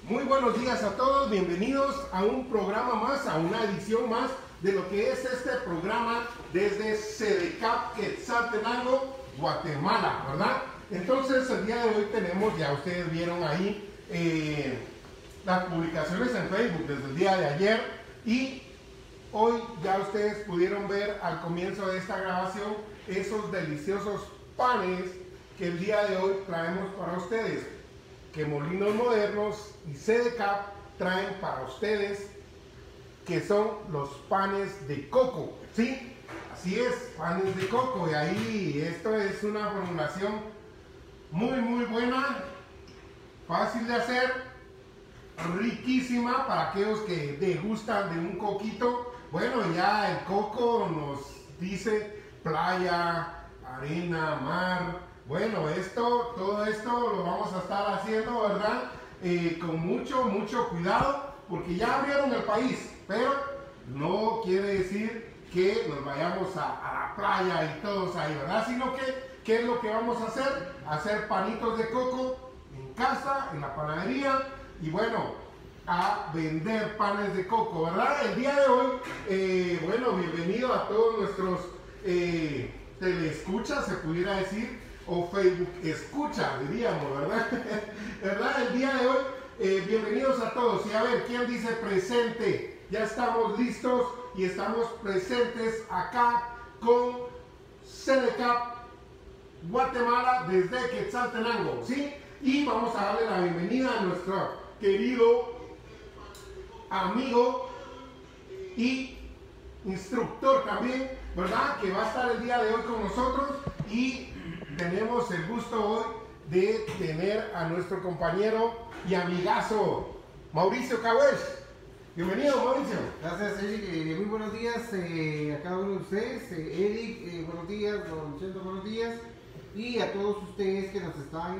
Muy buenos días a todos, bienvenidos a un programa más, a una edición más de lo que es este programa desde Sedecap Quetzaltenango, Guatemala, ¿verdad? Entonces el día de hoy tenemos, ya ustedes vieron ahí las publicaciones en Facebook desde el día de ayer, y hoy ya ustedes pudieron ver al comienzo de esta grabación esos deliciosos panes que el día de hoy traemos para ustedes, que Molinos Modernos y Sedecap traen para ustedes, que son los panes de coco, ¿sí? Así es, panes de coco. Y ahí esto es una formulación muy buena, fácil de hacer, riquísima para aquellos que degustan de un coquito. Bueno, ya el coco nos dice playa, arena, mar. Bueno, todo esto lo vamos a estar haciendo, ¿verdad? Con mucho cuidado, porque ya abrieron el país, pero no quiere decir que nos vayamos a la playa y todos ahí, ¿verdad? Sino que, ¿qué es lo que vamos a hacer? Hacer panitos de coco en casa, en la panadería, y bueno, a vender panes de coco, ¿verdad? El día de hoy, bueno, bienvenido a todos nuestros teleescuchas, se pudiera decir, o Facebook escucha, diríamos, ¿verdad? ¿Verdad? El día de hoy, bienvenidos a todos. Y a ver, ¿quién dice presente? Ya estamos listos y estamos presentes acá con Sedecap Guatemala desde Quetzaltenango, ¿sí? Y vamos a darle la bienvenida a nuestro querido amigo y instructor también, ¿verdad? Que va a estar el día de hoy con nosotros, y tenemos el gusto hoy de tener a nuestro compañero y amigazo Mauricio Cahués. Bienvenido, Mauricio. Gracias, Eric. Muy buenos días a cada uno de ustedes. Eric, buenos días. Don Chendo, buenos días. Y a todos ustedes que nos están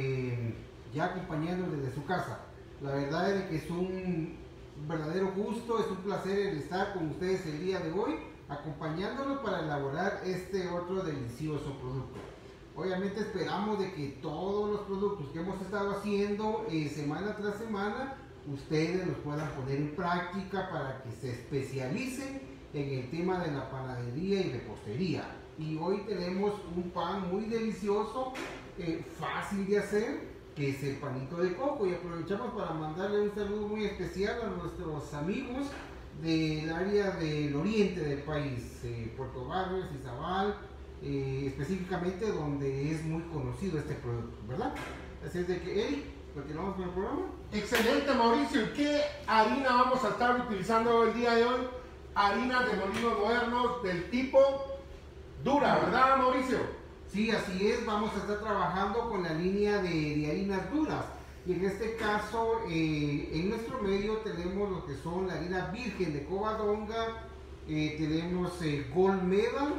ya acompañando desde su casa. La verdad es que es un verdadero gusto, es un placer el estar con ustedes el día de hoy, acompañándonos para elaborar este otro delicioso producto. Obviamente esperamos de que todos los productos que hemos estado haciendo semana tras semana, ustedes los puedan poner en práctica para que se especialicen en el tema de la panadería y repostería. Y hoy tenemos un pan muy delicioso, fácil de hacer, que es el panito de coco, y aprovechamos para mandarle un saludo muy especial a nuestros amigos del área del oriente del país, Puerto Barrios, Izabal, específicamente donde es muy conocido este producto, ¿verdad? Así es de que, Eric, continuamos con el programa. Excelente, Mauricio. ¿Y qué harina vamos a estar utilizando el día de hoy? Harina de Molinos Modernos del tipo dura, ¿verdad, Mauricio? Sí, así es. Vamos a estar trabajando con la línea de harinas duras. Y en este caso, en nuestro medio tenemos lo que son la harina virgen de Covadonga, tenemos Gold Medal,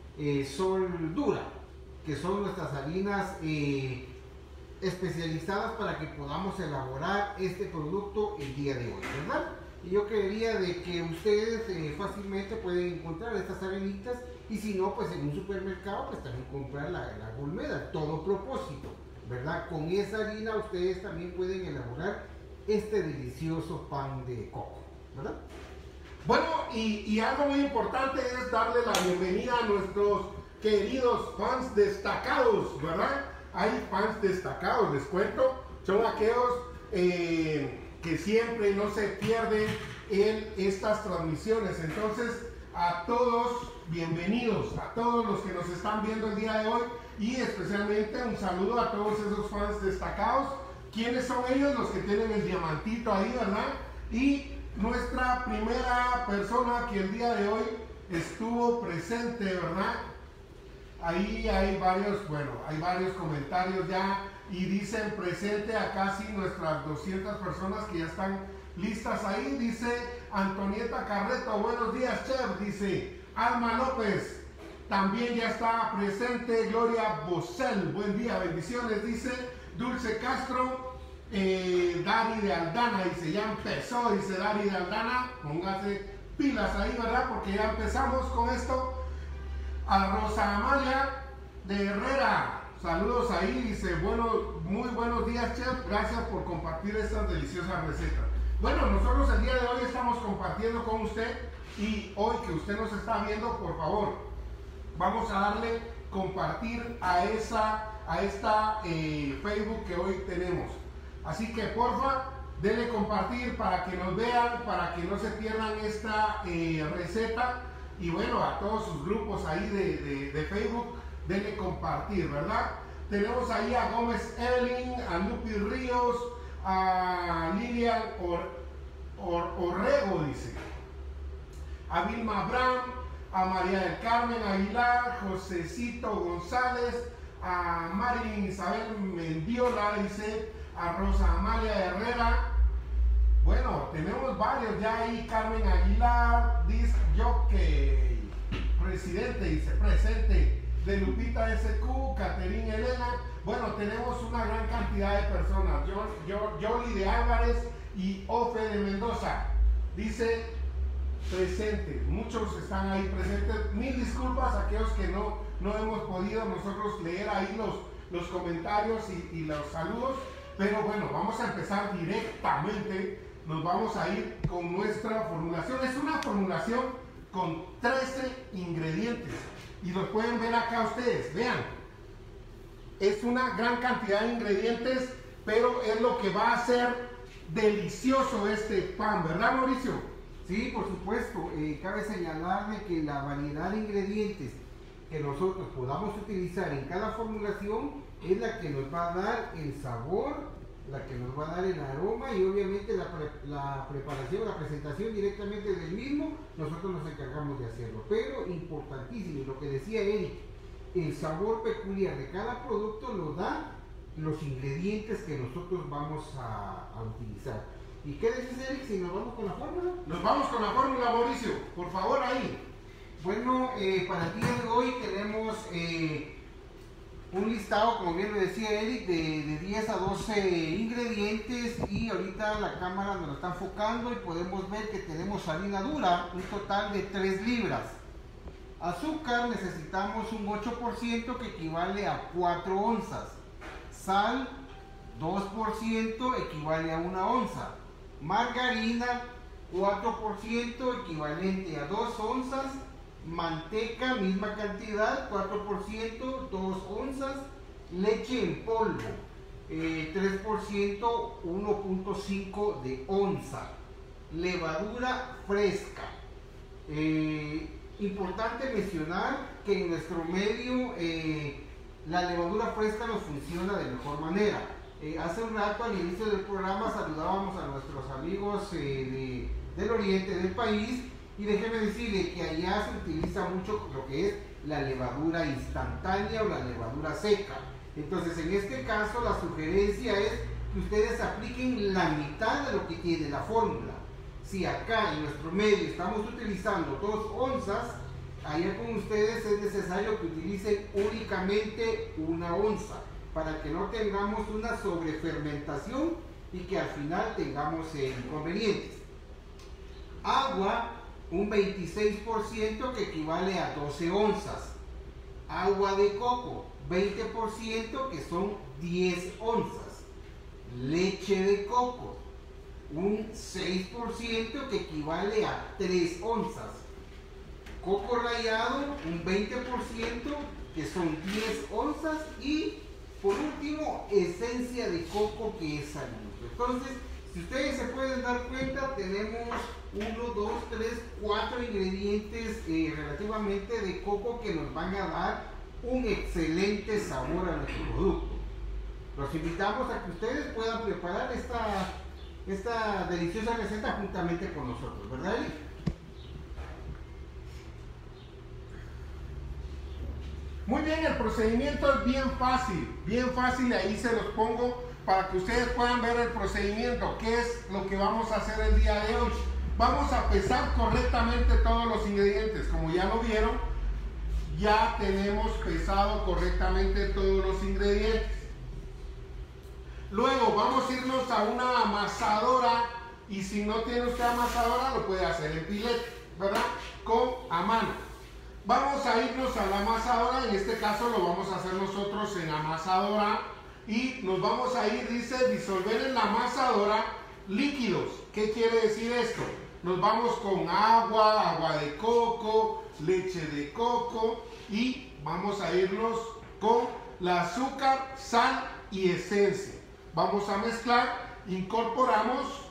Sol Dura, que son nuestras harinas especializadas para que podamos elaborar este producto el día de hoy, ¿verdad? Y yo creería de que ustedes fácilmente pueden encontrar estas harinitas, y si no, pues en un supermercado pues también comprar la Gold Medal, todo propósito, ¿verdad? Con esa harina ustedes también pueden elaborar este delicioso pan de coco, ¿verdad? Bueno, y algo muy importante es darle la bienvenida a nuestros queridos fans destacados, ¿verdad? Hay fans destacados, les cuento, son aquellos que siempre no se pierden en estas transmisiones. Entonces, a todos, bienvenidos, a todos los que nos están viendo el día de hoy, y especialmente un saludo a todos esos fans destacados. ¿Quiénes son ellos? Los que tienen el diamantito ahí, ¿verdad? Y nuestra primera persona que el día de hoy estuvo presente, ¿verdad? Ahí hay varios, bueno, hay varios comentarios ya, y dicen presente a casi nuestras 200 personas que ya están listas ahí. Dice Antonieta Carreto, buenos días, chef. Dice Alma López, también ya está presente. Gloria Bosel, buen día, bendiciones. Dice Dulce Castro, Dari de Aldana, dice, ya empezó, dice Dari de Aldana, póngase pilas ahí, ¿verdad? Porque ya empezamos con esto. A Rosa Amalia de Herrera, saludos ahí, dice, bueno, muy buenos días, chef, gracias por compartir estas deliciosas recetas. Bueno, nosotros el día de hoy estamos compartiendo con usted y hoy que usted nos está viendo, por favor, vamos a darle compartir a esta Facebook que hoy tenemos. Así que porfa, denle compartir para que nos vean, para que no se pierdan esta receta. Y bueno, a todos sus grupos ahí de Facebook, denle compartir, ¿verdad? Tenemos ahí a Gómez Evelyn, a Lupi Ríos, a Lilian Orrego, dice, a Vilma Abraham, a María del Carmen Aguilar, Josecito González, a Marilyn Isabel Mendiola, dice, a Rosa Amalia Herrera. Bueno, tenemos varios ya ahí. Carmen Aguilar, dice Jockey, presidente, dice, presente, de Lupita SQ, Caterina Elena. Bueno, tenemos una gran cantidad de personas. Yoli de Álvarez y Ofe de Mendoza, dice, presente. Muchos están ahí presentes. Mil disculpas a aquellos que no hemos podido nosotros leer ahí los comentarios y los saludos. Pero bueno, vamos a empezar directamente. Nos vamos a ir con nuestra formulación. Es una formulación con 13 ingredientes. Y los pueden ver acá ustedes. Vean. Es una gran cantidad de ingredientes, pero es lo que va a hacer delicioso este pan, ¿verdad, Mauricio? Sí, por supuesto. Cabe señalarle que la variedad de ingredientes que nosotros podamos utilizar en cada formulación es la que nos va a dar el sabor, la que nos va a dar el aroma y obviamente la preparación, la presentación directamente del mismo, nosotros nos encargamos de hacerlo. Pero importantísimo, lo que decía Eric, el sabor peculiar de cada producto lo da los ingredientes que nosotros vamos a utilizar. ¿Y qué dices, Eric, si nos vamos con la fórmula? Nos vamos con la fórmula, Mauricio, por favor, ahí. Bueno, para el día de hoy tenemos un listado, como bien lo decía Eric, de 10 a 12 ingredientes, y ahorita la cámara nos lo está enfocando y podemos ver que tenemos harina dura, un total de 3 libras. Azúcar necesitamos un 8% que equivale a 4 onzas. Sal, 2% equivale a 1 onza. Margarina, 4% equivalente a 2 onzas. Manteca, misma cantidad, 4%, 2 onzas. Leche en polvo, 3%, 1.5 de onza. Levadura fresca. Importante mencionar que en nuestro medio la levadura fresca nos funciona de mejor manera. Hace un rato al inicio del programa saludábamos a nuestros amigos del oriente del país, y déjeme decirle que allá se utiliza mucho lo que es la levadura instantánea o la levadura seca. Entonces, en este caso, la sugerencia es que ustedes apliquen la mitad de lo que tiene la fórmula. Si acá en nuestro medio estamos utilizando 2 onzas, allá con ustedes es necesario que utilicen únicamente 1 onza, para que no tengamos una sobrefermentación y que al final tengamos inconvenientes. Agua, un 26% que equivale a 12 onzas. Agua de coco, 20% que son 10 onzas. Leche de coco, un 6% que equivale a 3 onzas. Coco rallado, un 20% que son 10 onzas. Y por último, esencia de coco, que es alimento. Entonces, si ustedes se pueden dar cuenta, tenemos 1, 2, 3, 4 ingredientes relativamente de coco que nos van a dar un excelente sabor a nuestro producto. Los invitamos a que ustedes puedan preparar esta deliciosa receta juntamente con nosotros, ¿verdad, Eli? Muy bien, el procedimiento es bien fácil, ahí se los pongo para que ustedes puedan ver el procedimiento. ¿Qué es lo que vamos a hacer el día de hoy? Vamos a pesar correctamente todos los ingredientes. Como ya lo vieron, ya tenemos pesado correctamente todos los ingredientes. Luego vamos a irnos a una amasadora, y si no tiene usted amasadora lo puede hacer en pilete, ¿verdad? A mano. Vamos a irnos a la amasadora, en este caso lo vamos a hacer nosotros nosotros en amasadora y nos vamos a ir, dice, disolver en la amasadora líquidos. ¿Qué quiere decir esto? Nos vamos con agua, agua de coco, leche de coco y vamos a irnos con la azúcar, sal y esencia. Vamos a mezclar, incorporamos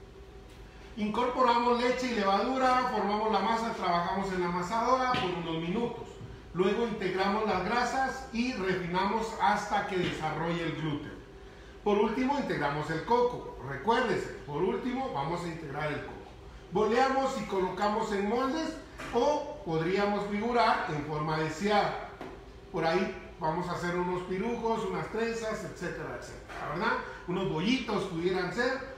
leche y levadura, formamos la masa, trabajamos en la amasadora por unos minutos. Luego integramos las grasas y refinamos hasta que desarrolle el gluten. Por último, integramos el coco. Recuérdese, por último, vamos a integrar el coco. Boleamos y colocamos en moldes o podríamos figurar en forma deseada. Por ahí vamos a hacer unos pirujos, unas trenzas, etcétera, etcétera, ¿verdad? Unos bollitos pudieran ser.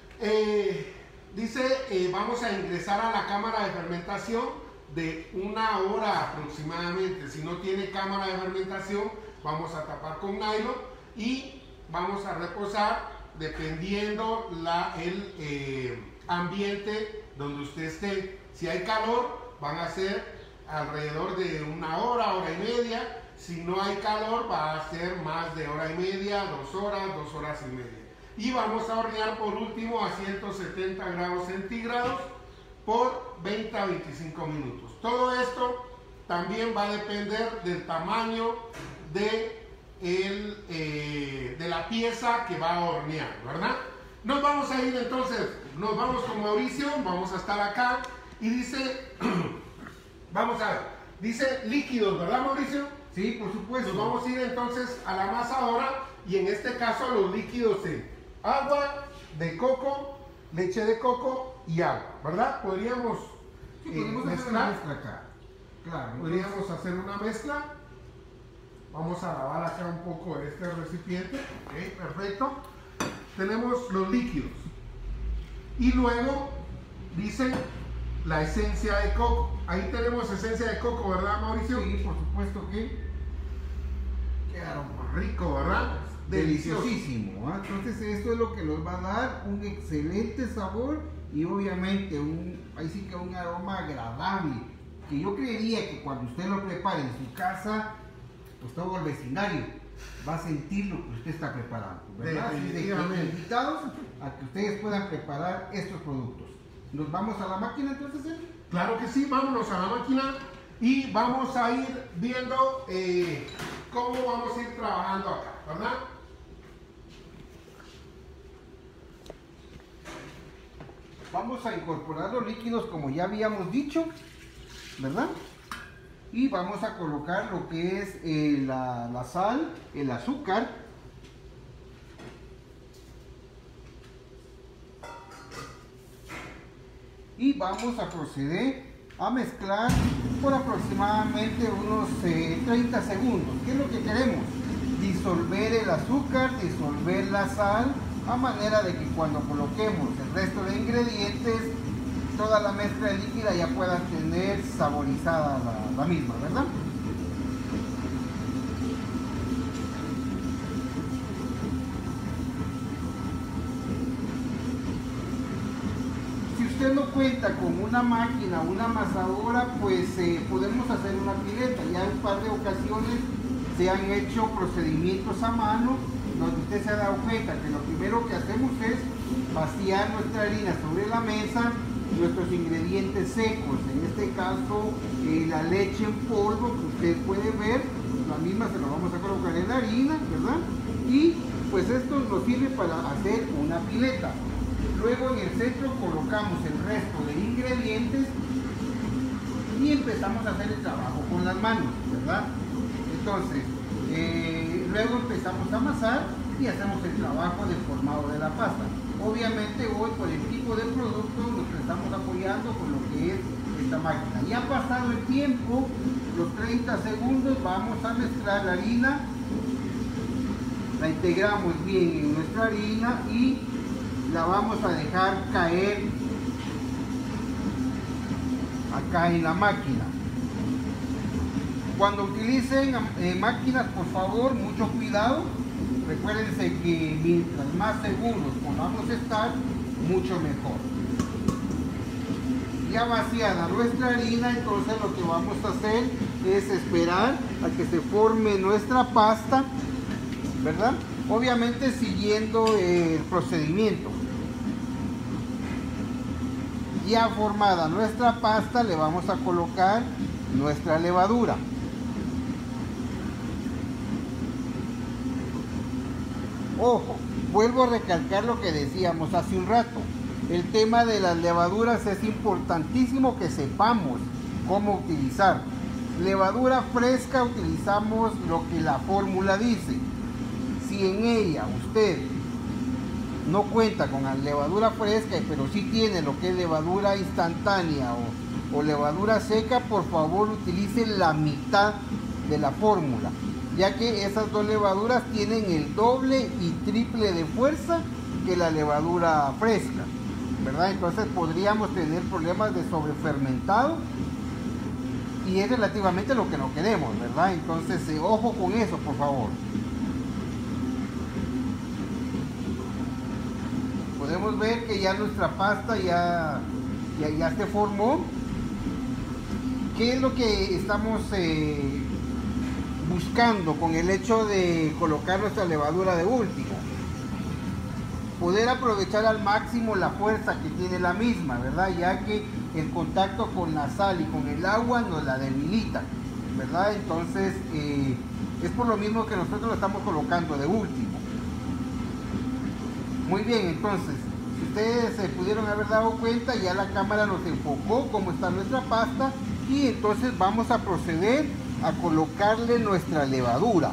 Dice, vamos a ingresar a la cámara de fermentación de 1 hora aproximadamente. Si no tiene cámara de fermentación, vamos a tapar con nylon y vamos a reposar dependiendo el ambiente donde usted esté. Si hay calor, van a ser alrededor de 1 hora, hora y media. Si no hay calor, va a ser más de hora y media, 2 horas, 2 horas y media. Y vamos a hornear por último a 170 grados centígrados por 20 a 25 minutos. Todo esto también va a depender del tamaño de la pieza que va a hornear, ¿verdad? Nos vamos a ir entonces, nos vamos con Mauricio, vamos a estar acá y dice, vamos a ver, dice líquidos, ¿verdad, Mauricio? Sí, por supuesto. Nos vamos a ir entonces a la amasadora y en este caso los líquidos en agua de coco, leche de coco y agua, ¿verdad? Podríamos hacer una mezcla acá. Claro. Podríamos hacer una mezcla. Vamos a lavar acá un poco este recipiente. Ok, perfecto. Tenemos los líquidos. Y luego dice la esencia de coco. Ahí tenemos esencia de coco, ¿verdad, Mauricio? Sí, por supuesto que quedaron rico, ¿verdad? Deliciosísimo. Entonces esto es lo que nos va a dar un excelente sabor y obviamente ahí sí que un aroma agradable, que yo creería que cuando usted lo prepare en su casa, pues todo el vecindario va a sentir lo que usted está preparando, ¿verdad? Así de que invitados a que ustedes puedan preparar estos productos. ¿Nos vamos a la máquina entonces, Eli? Claro que sí, vámonos a la máquina y vamos a ir viendo cómo vamos a ir trabajando acá, ¿verdad? Vamos a incorporar los líquidos como ya habíamos dicho, ¿verdad? Y vamos a colocar lo que es la sal, el azúcar. Y vamos a proceder a mezclar por aproximadamente unos 30 segundos. ¿Qué es lo que queremos? Disolver el azúcar, disolver la sal, a manera de que cuando coloquemos el resto de ingredientes, toda la mezcla líquida ya pueda tener saborizada la misma, ¿verdad? Si usted no cuenta con una máquina, una amasadora, pues podemos hacer una pileta. Ya en un par de ocasiones se han hecho procedimientos a mano donde usted se ha dado cuenta que lo primero que hacemos es vaciar nuestra harina sobre la mesa, nuestros ingredientes secos, en este caso la leche en polvo que usted puede ver, la misma se la vamos a colocar en la harina, ¿verdad? Y pues esto nos sirve para hacer una pileta. Luego en el centro colocamos el resto de ingredientes y empezamos a hacer el trabajo con las manos, ¿verdad? Entonces, luego empezamos a amasar y hacemos el trabajo del formado de la pasta. Obviamente hoy por el tipo de producto nos estamos apoyando con lo que es esta máquina. Ya pasado el tiempo, los 30 segundos, vamos a mezclar la harina, la integramos bien en nuestra harina y la vamos a dejar caer acá en la máquina. Cuando utilicen máquinas, por favor, mucho cuidado. Recuérdense que mientras más seguros podamos estar, mucho mejor. Ya vaciada nuestra harina, entonces lo que vamos a hacer es esperar a que se forme nuestra pasta, ¿verdad? Obviamente siguiendo el procedimiento. Ya formada nuestra pasta, le vamos a colocar nuestra levadura. Ojo, vuelvo a recalcar lo que decíamos hace un rato. El tema de las levaduras es importantísimo que sepamos cómo utilizar. Levadura fresca, utilizamos lo que la fórmula dice. Si en ella usted no cuenta con la levadura fresca, pero sí tiene lo que es levadura instantánea o levadura seca, por favor utilice la mitad de la fórmula, ya que esas dos levaduras tienen el doble y triple de fuerza que la levadura fresca, ¿verdad? Entonces podríamos tener problemas de sobrefermentado y es relativamente lo que no queremos, ¿verdad? Entonces ojo con eso, por favor. Podemos ver que ya nuestra pasta ya se formó. ¿Qué es lo que estamos buscando con el hecho de colocar nuestra levadura de último? Poder aprovechar al máximo la fuerza que tiene la misma, ¿verdad? Ya que el contacto con la sal y con el agua nos la debilita, ¿verdad? Entonces es por lo mismo que nosotros lo estamos colocando de último. Muy bien, entonces, si ustedes se pudieron haber dado cuenta, ya la cámara nos enfocó cómo está nuestra pasta y entonces vamos a proceder a colocarle nuestra levadura.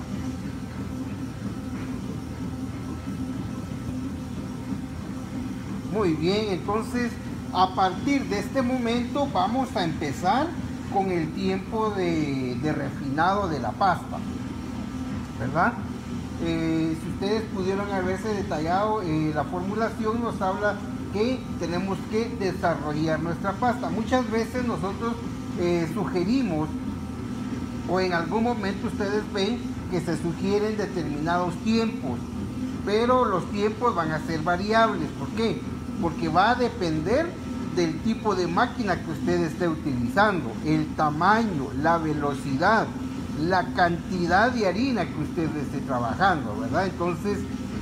Muy bien, entonces a partir de este momento vamos a empezar con el tiempo de refinado de la pasta, ¿verdad? Si ustedes pudieron haberse detallado, la formulación nos habla que tenemos que desarrollar nuestra pasta. Muchas veces nosotros sugerimos, o en algún momento ustedes ven que se sugieren determinados tiempos, pero los tiempos van a ser variables. ¿Por qué? Porque va a depender del tipo de máquina que usted esté utilizando, el tamaño, la velocidad, la cantidad de harina que usted esté trabajando, ¿verdad? Entonces,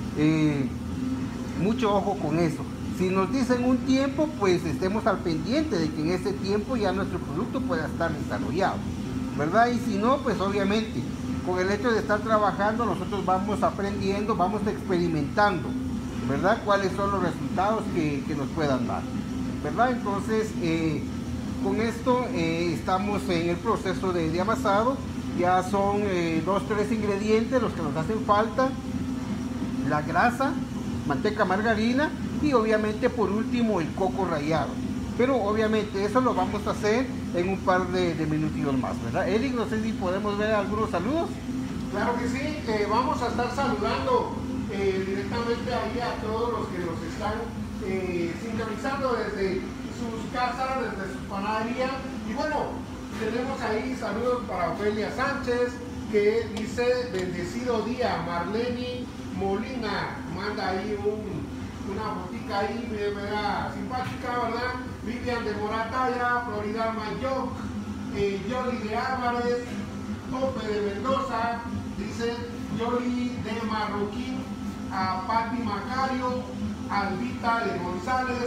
mucho ojo con eso. Si nos dicen un tiempo, pues estemos al pendiente de que en ese tiempo ya nuestro producto pueda estar desarrollado, ¿verdad? Y si no, pues obviamente, con el hecho de estar trabajando, nosotros vamos aprendiendo, vamos experimentando, ¿verdad? Cuáles son los resultados que nos puedan dar, ¿verdad? Entonces, con esto estamos en el proceso de amasado. Ya son 2-3 ingredientes los que nos hacen falta: la grasa, manteca, margarina y obviamente por último el coco rallado. Pero obviamente eso lo vamos a hacer en un par de minutitos más, ¿verdad? Eric, no sé si podemos ver algunos saludos. Claro que sí, vamos a estar saludando directamente ahí a todos los que nos están sintonizando desde sus casas, desde su panadería. Y bueno, tenemos ahí saludos para Ofelia Sánchez, que dice: bendecido día. Marlene Molina manda ahí una botica ahí, mega simpática, ¿verdad? Vivian de Moratalla, Florida Mayoc, Yoli de Álvarez, Tope de Mendoza, dice Yoli de Marroquín, a Pati Macario, Albita de González,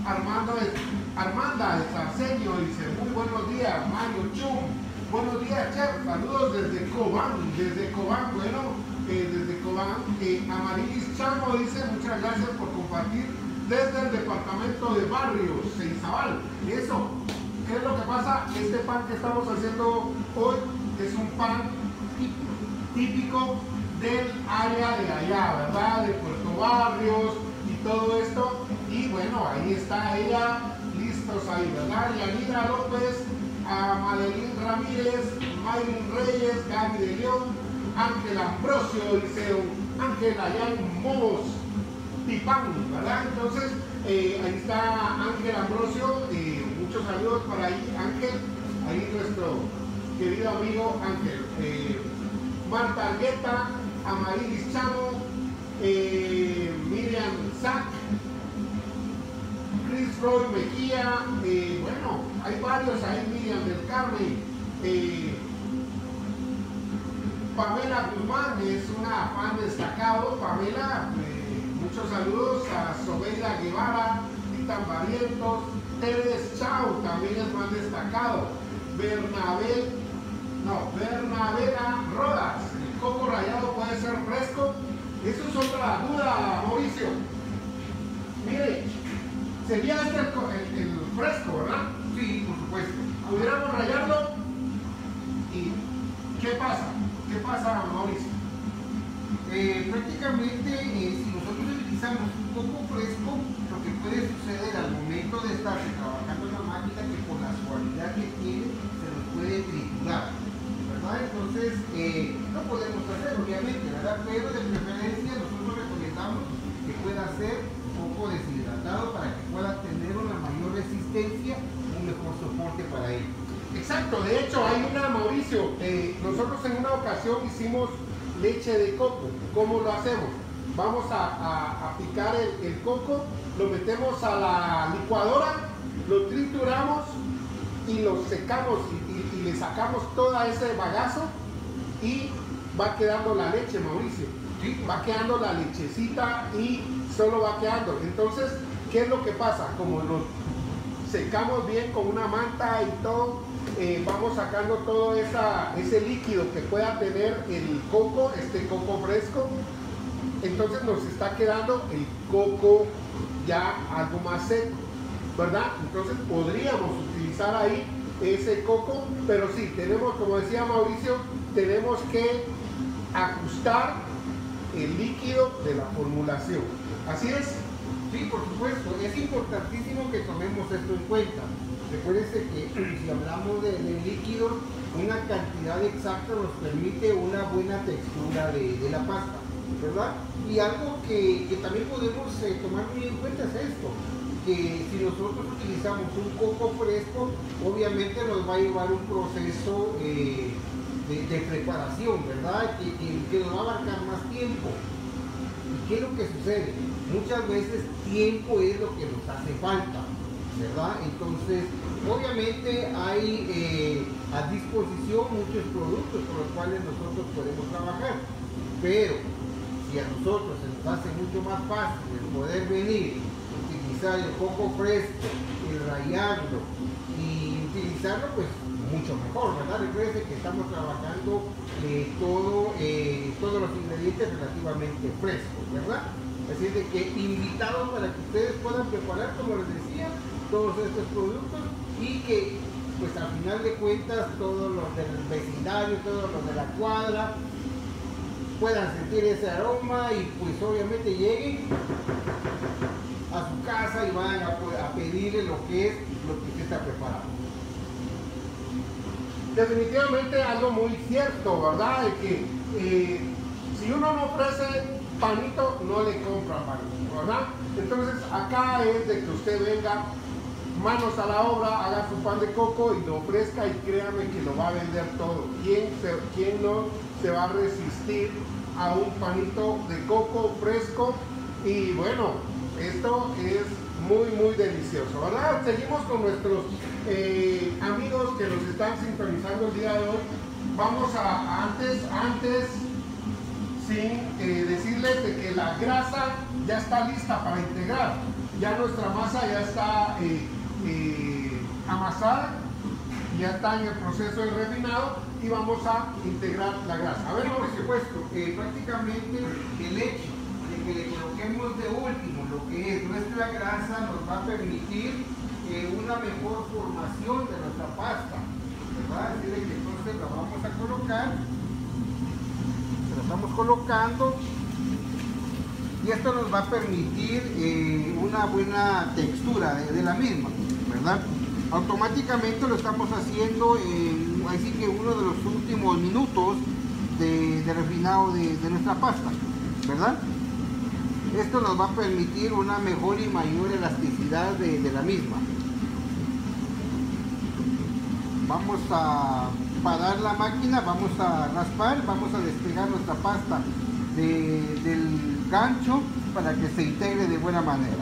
Armanda de Sarceño, dice: muy buenos días, Mario Chum. Buenos días, chef. Saludos desde Cobán. Bueno, desde Cobán. Amarilis Chamo dice: muchas gracias por compartir desde el departamento de Barrios, Seizabal. Eso, ¿qué es lo que pasa? Este pan que estamos haciendo hoy es un pan típico del área de allá, ¿verdad? De Puerto Barrios y todo esto. Y bueno, ahí está ella, listos ahí, ¿verdad? Yanira López, a Madeline Ramírez, Mayrin Reyes, Gaby de León, Ángel Ambrosio, dice Ángela Yan Momos, Tipán, ¿verdad? Entonces, ahí está Ángel Ambrosio, muchos saludos para ahí, Ángel, ahí nuestro querido amigo Ángel. Marta Argueta, Amarilis Chamo, Miriam Zack, Chris Roy Mejía, bueno, hay varios ahí, Miriam del Carmen, Pamela Guzmán es una fan destacado. Pamela, muchos saludos a Sobeida Guevara, Titan Barrientos, Teres Chau también es fan destacado. Bernabela Rodas, el coco rallado puede ser fresco. Eso es otra duda, Mauricio. Mire, sería este el fresco, ¿verdad? Sí, por supuesto. Pudiéramos rallarlo y ¿qué pasa? ¿Qué pasa, Mauricio? Prácticamente, si nosotros utilizamos un coco fresco, lo que puede suceder al momento de estar trabajando en la máquina, que por la suavidad que tiene, se nos puede triturar, ¿verdad? Entonces, no podemos hacer, obviamente, ¿verdad? Pero de preferencia, nosotros recomendamos que pueda ser coco deshidratado para que pueda tener una mayor resistencia, un mejor soporte para él. Exacto, de hecho hay una, Mauricio, nosotros en una ocasión hicimos leche de coco. ¿Cómo lo hacemos? Vamos a picar el coco, lo metemos a la licuadora, lo trituramos y lo secamos y le sacamos todo ese bagazo y va quedando la leche, Mauricio. Sí. Va quedando la lechecita y solo va quedando. Entonces, ¿qué es lo que pasa? Como lo secamos bien con una manta y todo, vamos sacando todo ese líquido que pueda tener el coco, este coco fresco. Entonces nos está quedando el coco ya algo más seco, ¿verdad? Entonces podríamos utilizar ahí ese coco, pero sí, tenemos, como decía Mauricio, tenemos que ajustar el líquido de la formulación. ¿Así es? Sí, por supuesto, es importantísimo que tomemos esto en cuenta. Recuérdense que si hablamos de líquido, una cantidad exacta nos permite una buena textura de la pasta, ¿verdad? Y algo que también podemos tomar muy en cuenta es esto, que si nosotros utilizamos un coco fresco, obviamente nos va a llevar un proceso de preparación, ¿verdad? Que nos va a abarcar más tiempo. ¿Y qué es lo que sucede? Muchas veces tiempo es lo que nos hace falta, ¿verdad? Entonces, obviamente hay a disposición muchos productos con los cuales nosotros podemos trabajar, pero si a nosotros se nos hace mucho más fácil el poder venir, utilizar el coco fresco, y rallarlo y utilizarlo, pues mucho mejor, ¿verdad? Recuerden que estamos trabajando todos los ingredientes relativamente frescos, ¿verdad? Así es de que invitados para que ustedes puedan preparar, como les decía, todos estos productos y que, pues al final de cuentas, todos los del vecindario, todos los de la cuadra, puedan sentir ese aroma y pues obviamente lleguen a su casa y van a pedirle lo que usted está preparando. Definitivamente algo muy cierto, ¿verdad? De que si uno no ofrece panito, no le compra panito, ¿verdad? Entonces acá es de que usted venga, manos a la obra, haga su pan de coco y lo ofrezca y créame que lo va a vender todo. ¿Quién no se va a resistir a un panito de coco fresco? Y bueno, esto es muy muy delicioso, ¿verdad? Seguimos con nuestros amigos que nos están sintonizando el día de hoy. Vamos a antes sin decirles de que la grasa ya está lista para integrar. Ya nuestra masa ya está amasada, ya está en el proceso de refinado y vamos a integrar la grasa. A ver, por supuesto, prácticamente el hecho de que le coloquemos de último lo que es nuestra grasa nos va a permitir una mejor formación de nuestra pasta, ¿verdad? Así de que entonces la vamos a colocar, la estamos colocando y esto nos va a permitir una buena textura de la misma, ¿verdad? Automáticamente lo estamos haciendo así que uno de los últimos minutos de refinado de nuestra pasta, ¿verdad? Esto nos va a permitir una mejor y mayor elasticidad de la misma. Vamos a parar la máquina, vamos a raspar, vamos a despegar nuestra pasta del gancho para que se integre de buena manera.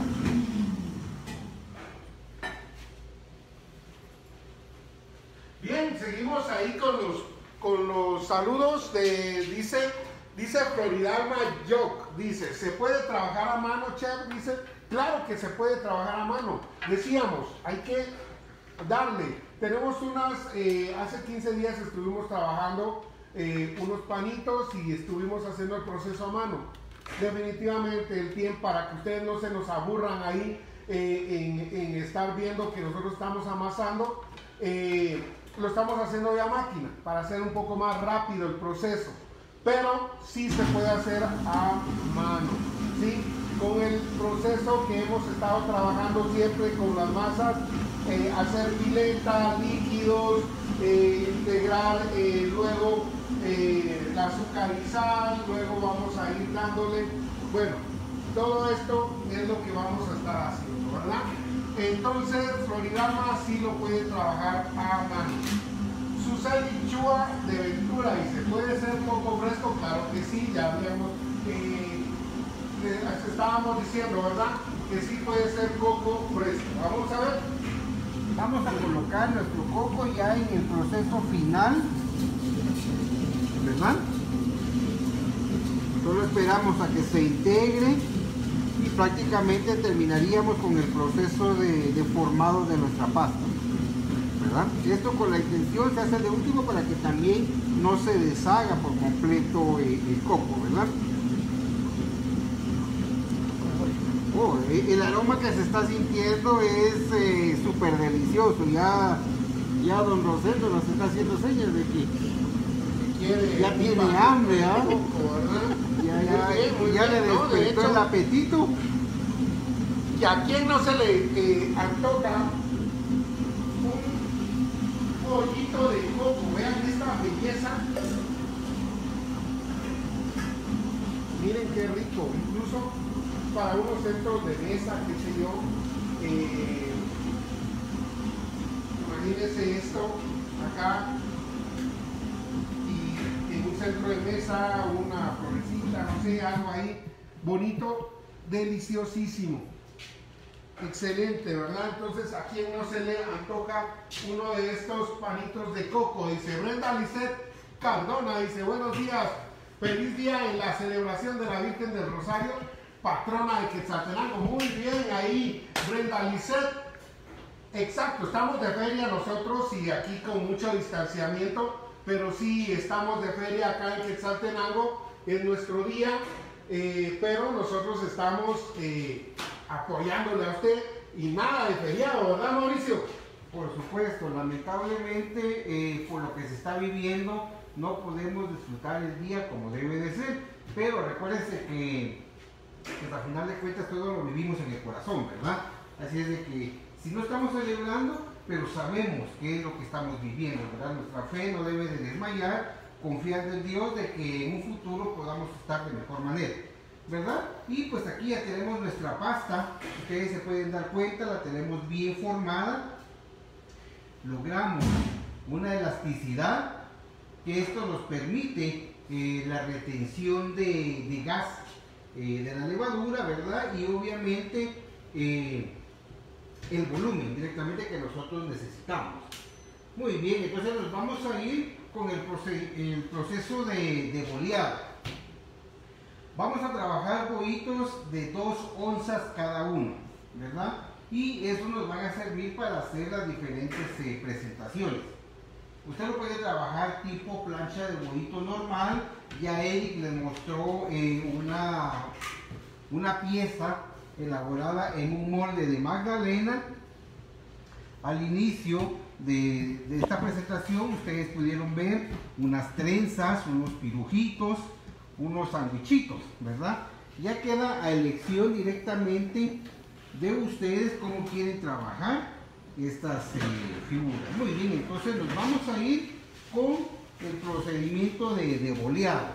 Bien, seguimos ahí con los saludos dice Floridalma Yoc, dice, ¿se puede trabajar a mano, chef? Dice, claro que se puede trabajar a mano. Decíamos, hay que darle. Tenemos hace 15 días estuvimos trabajando unos panitos y estuvimos haciendo el proceso a mano. Definitivamente el tiempo, para que ustedes no se nos aburran ahí en estar viendo que nosotros estamos amasando, lo estamos haciendo ya a máquina para hacer un poco más rápido el proceso, pero sí se puede hacer a mano, ¿sí? Con el proceso que hemos estado trabajando siempre con las masas, hacer pileta, líquidos, integrar luego la azúcar y sal, luego vamos a ir dándole, bueno, todo esto es lo que vamos a estar haciendo, ¿verdad? Entonces, Floridalma sí lo puede trabajar a mano. Susana Chua de Ventura dice, ¿puede ser poco fresco? Claro que sí, ya habíamos, estábamos diciendo, ¿verdad? Que sí puede ser coco fresco. Vamos a ver. Vamos a colocar nuestro coco ya en el proceso final, ¿verdad? Solo esperamos a que se integre y prácticamente terminaríamos con el proceso de formado de nuestra pasta, ¿verdad? Esto con la intención se hace de último para que también no se deshaga por completo el coco, ¿verdad? Oh, el aroma que se está sintiendo es súper delicioso. Ya don Rosendo nos está haciendo señas de que ya tiene hambre, ¿ah? Ya le despertó el apetito. ¿Y a quién no se le antoja un pollito de coco? Vean esta belleza. Miren qué rico, incluso para unos centros de mesa, qué sé yo. Imagínense esto acá y en un centro de mesa, una florecita, no sé, algo ahí bonito, deliciosísimo, excelente, ¿verdad? Entonces, ¿a quién no se le antoja uno de estos panitos de coco? Dice Brenda Lisset Cardona, dice, buenos días, feliz día en la celebración de la Virgen del Rosario, patrona de Quetzaltenango. Muy bien ahí, Brenda Lisset. Exacto, estamos de feria nosotros y aquí con mucho distanciamiento, pero sí estamos de feria acá en Quetzaltenango, es nuestro día, pero nosotros estamos apoyándole a usted y nada de feriado, ¿verdad, Mauricio? Por supuesto, lamentablemente por lo que se está viviendo no podemos disfrutar el día como debe de ser, pero recuérdense que al final de cuentas todo lo vivimos en el corazón, ¿verdad? Así es de que si no estamos celebrando, pero sabemos qué es lo que estamos viviendo, ¿verdad? Nuestra fe no debe de desmayar, confiando en Dios de que en un futuro podamos estar de mejor manera, ¿verdad? Y pues aquí ya tenemos nuestra pasta, ustedes se pueden dar cuenta, la tenemos bien formada, logramos una elasticidad que esto nos permite la retención de gas de la levadura, ¿verdad? Y obviamente el volumen directamente que nosotros necesitamos. Muy bien, entonces nos vamos a ir con el proceso de boleado. Vamos a trabajar bollitos de 2 onzas cada uno, ¿verdad? Y eso nos van a servir para hacer las diferentes presentaciones. Usted lo puede trabajar tipo plancha de bollito normal. Ya Eric les mostró una pieza elaborada en un molde de magdalena. Al inicio de esta presentación ustedes pudieron ver unas trenzas, unos pirujitos, unos sandwichitos, ¿verdad? Ya queda a elección directamente de ustedes cómo quieren trabajar estas figuras. Muy bien, entonces nos vamos a ir con el procedimiento de boleado.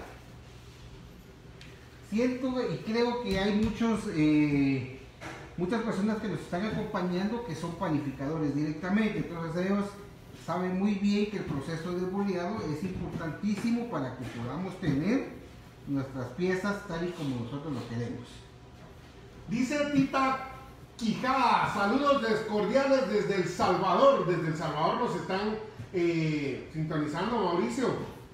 Siento y creo que hay muchas personas que nos están acompañando que son panificadores directamente, entonces ellos saben muy bien que el proceso de boleado es importantísimo para que podamos tener nuestras piezas tal y como nosotros lo queremos. Dice Tita Quijada, saludos cordiales desde El Salvador. Desde El Salvador nos están sintonizando, Mauricio.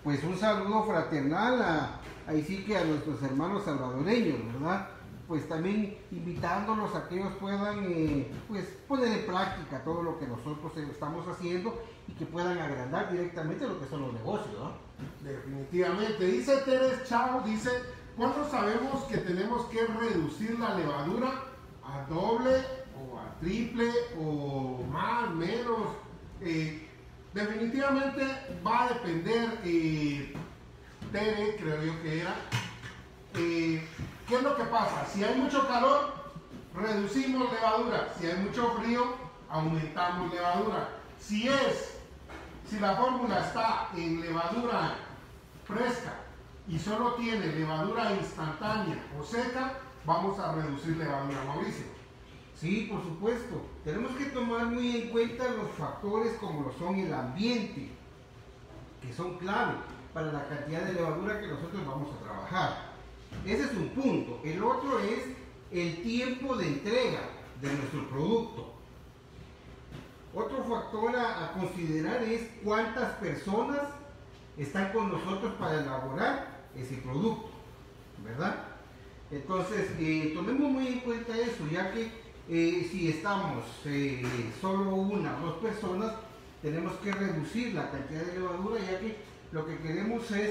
pues un saludo fraternal ahí sí que a nuestros hermanos salvadoreños, ¿verdad? Pues también invitándolos a que ellos puedan pues poner en práctica todo lo que nosotros estamos haciendo y que puedan agrandar directamente lo que son los negocios, ¿no? Definitivamente. Dice Teres Chao, dice, ¿cuándo sabemos que tenemos que reducir la levadura a doble o a triple o más, menos? Definitivamente va a depender, Tere, creo yo que era, ¿qué es lo que pasa? Si hay mucho calor, reducimos levadura. Si hay mucho frío, aumentamos levadura. Si la fórmula está en levadura fresca y solo tiene levadura instantánea o seca, vamos a reducir levadura, Mauricio. Sí, por supuesto. Tenemos que tomar muy en cuenta los factores como lo son el ambiente, que son clave para la cantidad de levadura que nosotros vamos a trabajar. Ese es un punto. El otro es el tiempo de entrega de nuestro producto. Otro factor a considerar es cuántas personas están con nosotros para elaborar ese producto, ¿verdad? Entonces, tomemos muy en cuenta eso, ya que si estamos solo una o dos personas, tenemos que reducir la cantidad de levadura, ya que lo que queremos es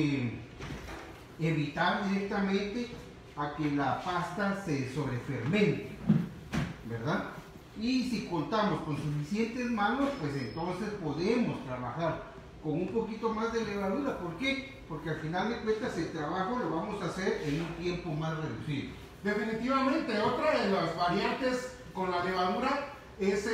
evitar directamente a que la pasta se sobrefermente, ¿verdad? Y si contamos con suficientes manos, pues entonces podemos trabajar con un poquito más de levadura. ¿Por qué? Porque al final de cuentas el trabajo lo vamos a hacer en un tiempo más reducido. Definitivamente, otra de las variantes con la levadura es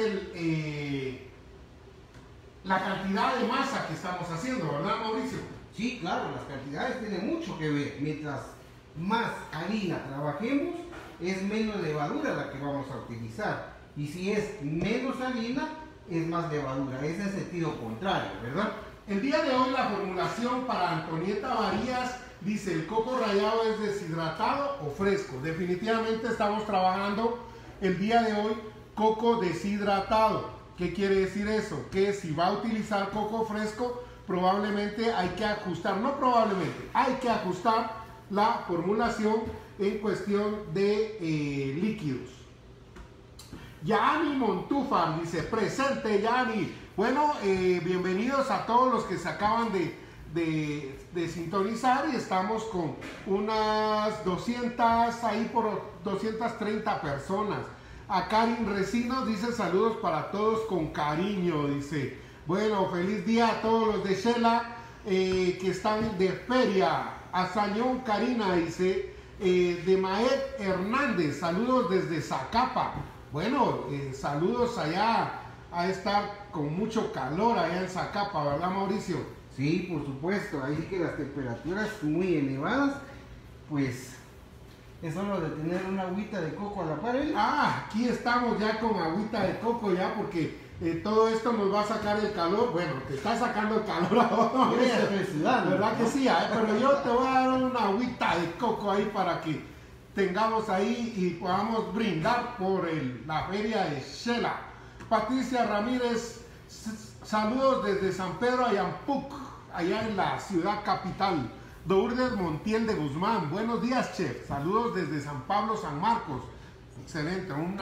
la cantidad de masa que estamos haciendo, ¿verdad, Mauricio? Sí, claro, las cantidades tienen mucho que ver. Mientras más harina trabajemos, es menos levadura la que vamos a utilizar. Y si es menos harina, es más levadura. Es en sentido contrario, ¿verdad? El día de hoy la formulación para Antonieta Varías dice: el coco rallado es deshidratado o fresco. Definitivamente estamos trabajando el día de hoy coco deshidratado. ¿Qué quiere decir eso? Que si va a utilizar coco fresco, probablemente hay que ajustar, no probablemente, hay que ajustar la formulación en cuestión de líquidos. Yani Montúfar dice: presente, Yani. Bueno, bienvenidos a todos los que se acaban de sintonizar, y estamos con unas 200, ahí por 230 personas. A Karin Recinos dice: saludos para todos con cariño, dice. Bueno, feliz día a todos los de Shela que están de feria. A Sañón Karina dice, de Maed Hernández, saludos desde Zacapa. Bueno, saludos allá, a estar con mucho calor allá en Zacapa, ¿verdad, Mauricio? Sí, por supuesto, ahí que las temperaturas muy elevadas, pues es solo de tener una agüita de coco a la pared. Ah, aquí estamos ya con agüita de coco ya, porque todo esto nos va a sacar el calor. Bueno, te está sacando el calor ahora, ¿verdad que sí? Pero yo te voy a dar una agüita de coco ahí para que tengamos ahí y podamos brindar por la feria de Shela. Patricia Ramírez, saludos desde San Pedro Ayampuc, allá en la ciudad capital. Lourdes Montiel de Guzmán, buenos días, chef. Saludos desde San Pablo, San Marcos. Excelente, un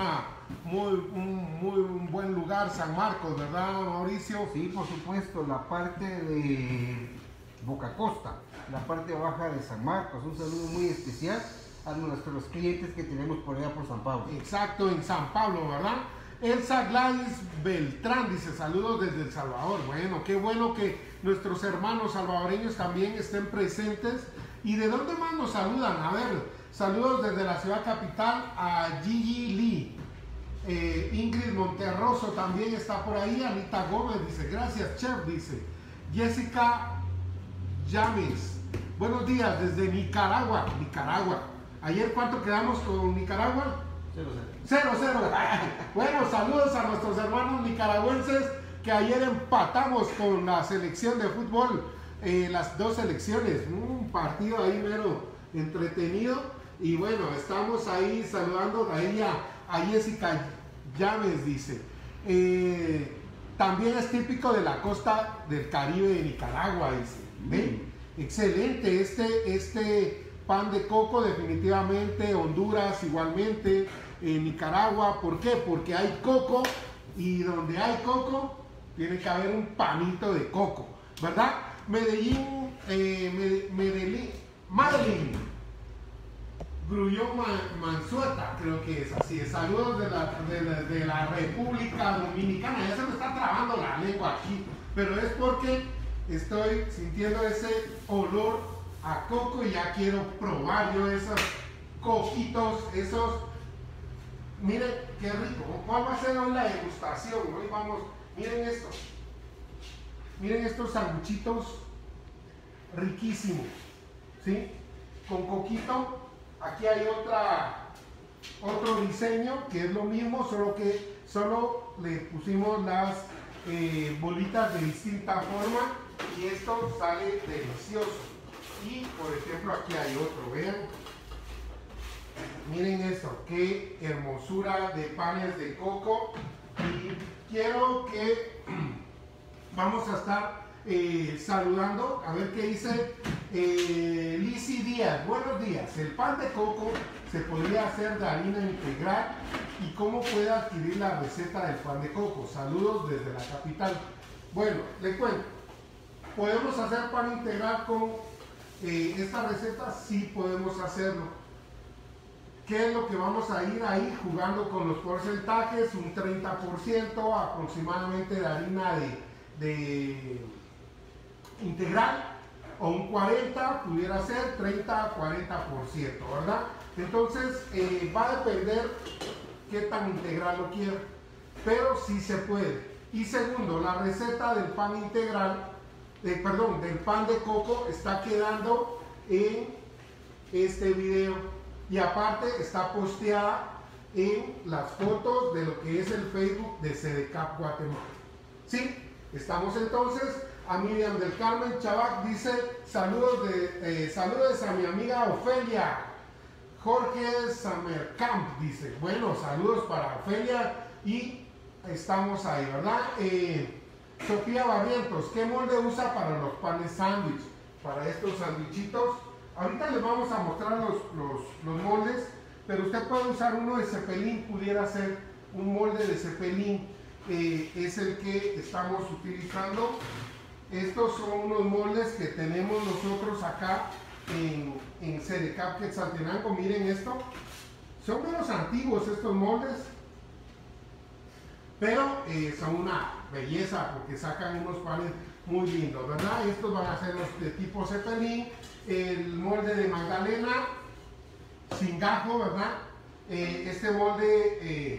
muy buen lugar, San Marcos, ¿verdad, Mauricio? Sí, por supuesto, la parte de Boca Costa, la parte baja de San Marcos. Un saludo muy especial a nuestros clientes que tenemos por allá por San Pablo. Exacto, en San Pablo, ¿verdad? Elsa Gladys Beltrán dice: saludos desde El Salvador. Bueno, qué bueno que nuestros hermanos salvadoreños también estén presentes. ¿Y de dónde más nos saludan? A ver, saludos desde la ciudad capital a Gigi Lee. Ingrid Monterroso también está por ahí. Anita Gómez dice: gracias, chef, dice. Jessica Llames, buenos días desde Nicaragua. Ayer, ¿cuánto quedamos con Nicaragua? 0-0. Bueno, saludos a nuestros hermanos nicaragüenses, que ayer empatamos con la selección de fútbol, las dos selecciones, un partido ahí mero entretenido. Y bueno, estamos ahí saludando ahí a Jessica Llames, dice. También es típico de la costa del Caribe de Nicaragua, dice. ¿Ven? Excelente, este pan de coco definitivamente, Honduras igualmente, Nicaragua, ¿por qué? Porque hay coco y donde hay coco tiene que haber un panito de coco, ¿verdad? Medellín, Grullón Mansueta, creo que es así. Saludos de la República Dominicana. Ya se me está trabando la lengua aquí, pero es porque estoy sintiendo ese olor a coco y ya quiero probar yo esos coquitos, esos. Miren qué rico. ¿Cuál va a ser hoy la degustación? Hoy vamos, miren esto. Miren estos sanguchitos riquísimos, ¿sí? Con coquito. Aquí hay otro diseño que es lo mismo, solo le pusimos las bolitas de distinta forma y esto sale delicioso. Y por ejemplo aquí hay otro, vean. Miren esto, qué hermosura de panes de coco. Y quiero que vamos a estar saludando, a ver qué dice Lizzy Díaz. Buenos días. El pan de coco se podría hacer de harina integral y cómo puede adquirir la receta del pan de coco. Saludos desde la capital. Bueno, le cuento. ¿Podemos hacer pan integral con esta receta? Sí, podemos hacerlo. ¿Qué es lo que vamos a ir ahí jugando con los porcentajes? Un 30% aproximadamente de harina de integral, o un 40%, pudiera ser 30-40%, ¿verdad? Entonces va a depender qué tan integral lo quiera, pero sí se puede. Y segundo, la receta del pan integral, del pan de coco está quedando en este video y aparte está posteada en las fotos de lo que es el Facebook de CDCAP Guatemala. ¿Sí? Estamos entonces. A Miriam del Carmen Chavac dice saludos a mi amiga Ofelia. Jorge Samercamp dice, bueno, saludos para Ofelia y estamos ahí, ¿verdad? Sofía Barrientos, ¿qué molde usa para los panes sándwich? Para estos sándwichitos. Ahorita les vamos a mostrar los moldes, pero usted puede usar uno de cepelín, pudiera ser un molde de cepelín, es el que estamos utilizando. Estos son unos moldes que tenemos nosotros acá en CDCAP Quetzaltenango. Miren esto, son menos antiguos estos moldes, pero son una belleza porque sacan unos panes muy lindos, ¿verdad? Estos van a ser los de tipo cepelín, el molde de Magdalena sin gajo, ¿verdad? Este molde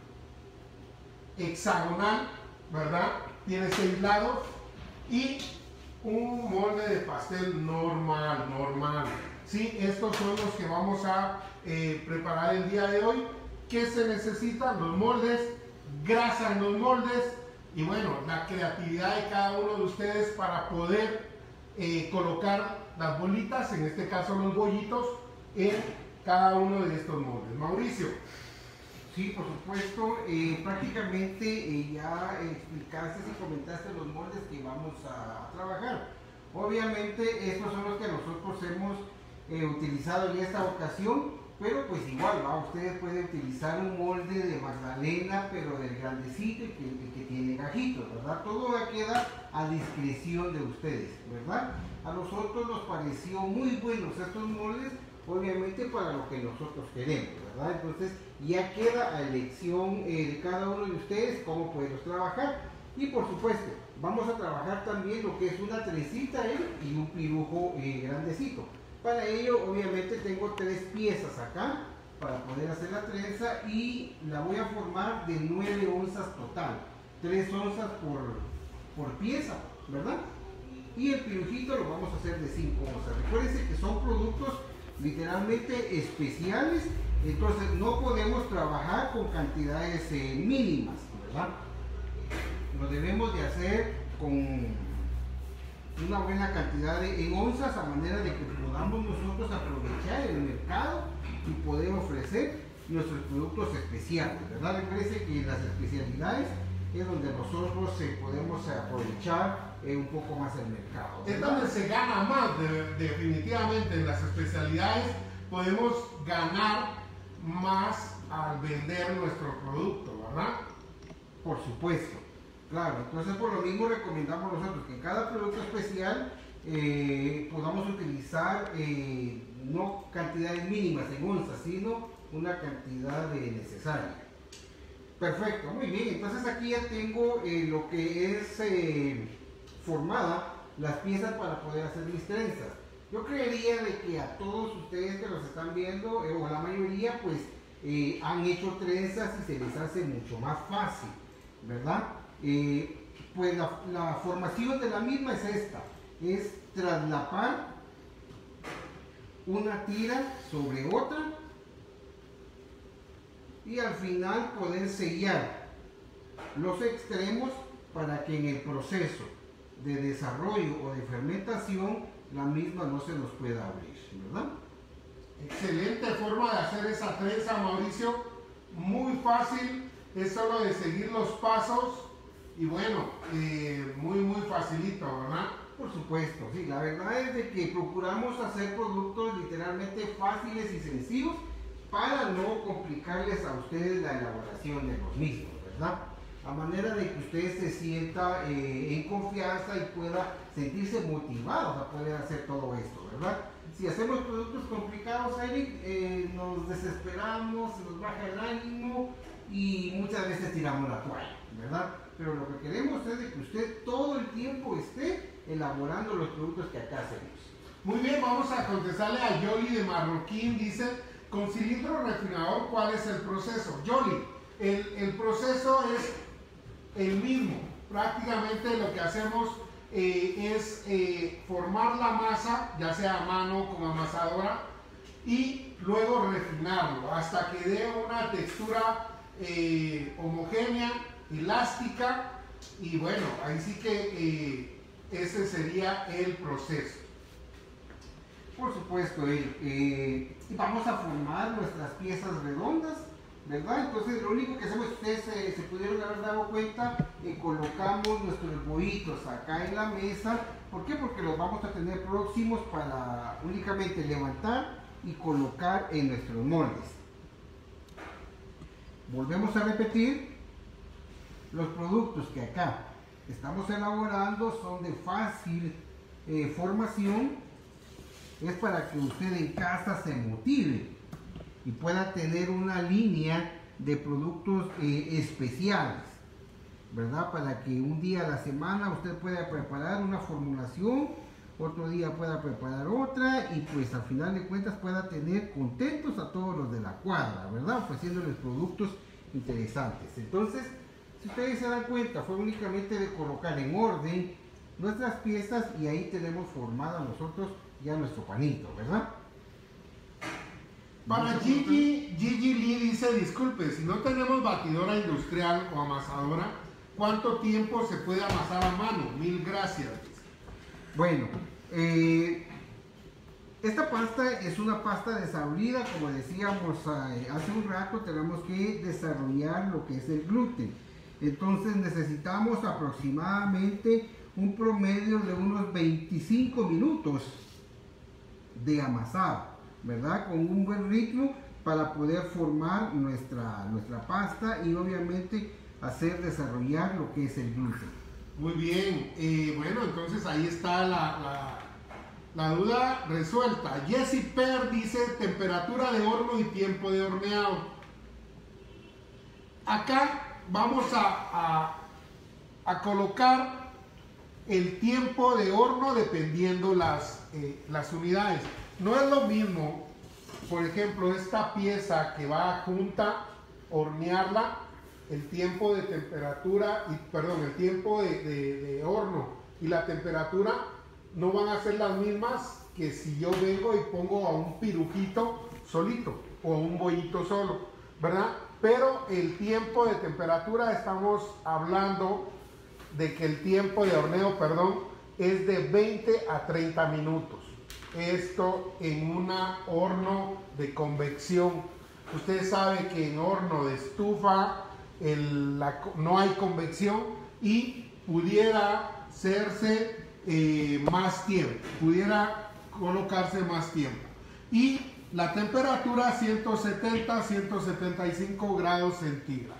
hexagonal, ¿verdad? Tiene 6 lados. Y un molde de pastel normal. Sí, estos son los que vamos a preparar el día de hoy. ¿Qué se necesitan? Los moldes, grasa en los moldes y bueno, la creatividad de cada uno de ustedes para poder colocar las bolitas, en este caso los bollitos, en cada uno de estos moldes. Mauricio. Sí, por supuesto, prácticamente ya explicaste y comentaste los moldes que vamos a trabajar. Obviamente estos son los que nosotros hemos utilizado en esta ocasión, pero pues igual, ¿va? Ustedes pueden utilizar un molde de Magdalena, pero del grandecito y que tiene gajitos, ¿verdad? Todo queda a discreción de ustedes, ¿verdad? A nosotros nos pareció muy buenos estos moldes, obviamente para lo que nosotros queremos, ¿verdad? Entonces ya queda a elección de cada uno de ustedes cómo podemos trabajar. Y por supuesto, vamos a trabajar también lo que es una trencita y un pirujo grandecito. Para ello, obviamente, tengo 3 piezas acá para poder hacer la trenza y la voy a formar de 9 onzas total. 3 onzas por pieza, ¿verdad? Y el pirujito lo vamos a hacer de 5 onzas. Recuérdense que son productos literalmente especiales, entonces no podemos trabajar con cantidades mínimas, ¿verdad? Lo debemos de hacer con una buena cantidad en onzas, a manera de que podamos nosotros aprovechar el mercado y poder ofrecer nuestros productos especiales, ¿verdad? Recuerden que las especialidades es donde nosotros podemos aprovechar un poco más el mercado. Es donde se gana más, definitivamente. En las especialidades podemos ganar más al vender nuestro producto, ¿verdad? Por supuesto, claro. Entonces, por lo mismo recomendamos nosotros que en cada producto especial podamos utilizar no cantidades mínimas en onzas, sino una cantidad necesaria. Perfecto, muy bien. Entonces aquí ya tengo lo que es formada las piezas para poder hacer mis trenzas. Yo creería de que a todos ustedes que los están viendo, o la mayoría, pues han hecho trenzas y se les hace mucho más fácil, ¿verdad? Pues la formación de la misma es esta, es traslapar una tira sobre otra y al final poder sellar los extremos para que en el proceso de desarrollo o de fermentación la misma no se nos pueda abrir, ¿verdad? Excelente forma de hacer esa trenza, Mauricio. Muy fácil, es solo de seguir los pasos y bueno, muy facilito, ¿verdad? Por supuesto, sí, la verdad es de que procuramos hacer productos literalmente fáciles y sencillos para no complicarles a ustedes la elaboración de los mismos, ¿verdad? A manera de que usted se sienta en confianza y pueda sentirse motivados a poder hacer todo esto, ¿verdad? Si hacemos productos complicados, Eric, nos desesperamos, se nos baja el ánimo y muchas veces tiramos la toalla, ¿verdad? Pero lo que queremos es de que usted todo el tiempo esté elaborando los productos que acá hacemos. Muy bien, vamos a contestarle a Yoli de Marroquín. Dice, con cilindro refinador, ¿cuál es el proceso? Yoli, el proceso es el mismo. Prácticamente lo que hacemos es formar la masa, ya sea a mano o con amasadora, y luego refinarlo hasta que dé una textura homogénea, elástica, y bueno, ahí sí que ese sería el proceso. Por supuesto, vamos a formar nuestras piezas redondas, ¿verdad? Entonces lo único que hacemos, ustedes se pudieron haber dado cuenta, colocamos nuestros bollitos acá en la mesa. ¿Por qué? Porque los vamos a tener próximos para únicamente levantar y colocar en nuestros moldes. Volvemos a repetir, los productos que acá estamos elaborando son de fácil formación. Es para que usted en casa se motive y pueda tener una línea de productos especiales, ¿verdad? Para que un día a la semana usted pueda preparar una formulación, otro día pueda preparar otra y pues al final de cuentas pueda tener contentos a todos los de la cuadra, ¿verdad? Ofreciéndoles productos interesantes. Entonces, si ustedes se dan cuenta, fue únicamente de colocar en orden nuestras piezas y ahí tenemos formada nosotros ya nuestro panito, ¿verdad? Para Gigi Lee dice, disculpe, si no tenemos batidora industrial o amasadora, ¿cuánto tiempo se puede amasar a mano? Mil gracias. Bueno, esta pasta es una pasta desabrida, como decíamos hace un rato, tenemos que desarrollar lo que es el gluten. Entonces necesitamos aproximadamente un promedio de unos 25 minutos de amasado, ¿verdad? Con un buen ritmo para poder formar nuestra pasta y obviamente hacer desarrollar lo que es el gluten. Muy bien, bueno, entonces ahí está la duda resuelta. Jessie Per dice temperatura de horno y tiempo de horneado. Acá vamos a colocar el tiempo de horno dependiendo las unidades. No es lo mismo, por ejemplo, esta pieza que va junta, hornearla, el tiempo de temperatura, el tiempo de horno y la temperatura no van a ser las mismas que si yo vengo y pongo a un pirujito solito o a un bollito solo, ¿verdad? Pero el tiempo de temperatura estamos hablando de que el tiempo de horneo, es de 20 a 30 minutos. Esto en un horno de convección. Usted sabe que en horno de estufa no hay convección y pudiera hacerse más tiempo, pudiera colocarse más tiempo. Y la temperatura 170-175 grados centígrados.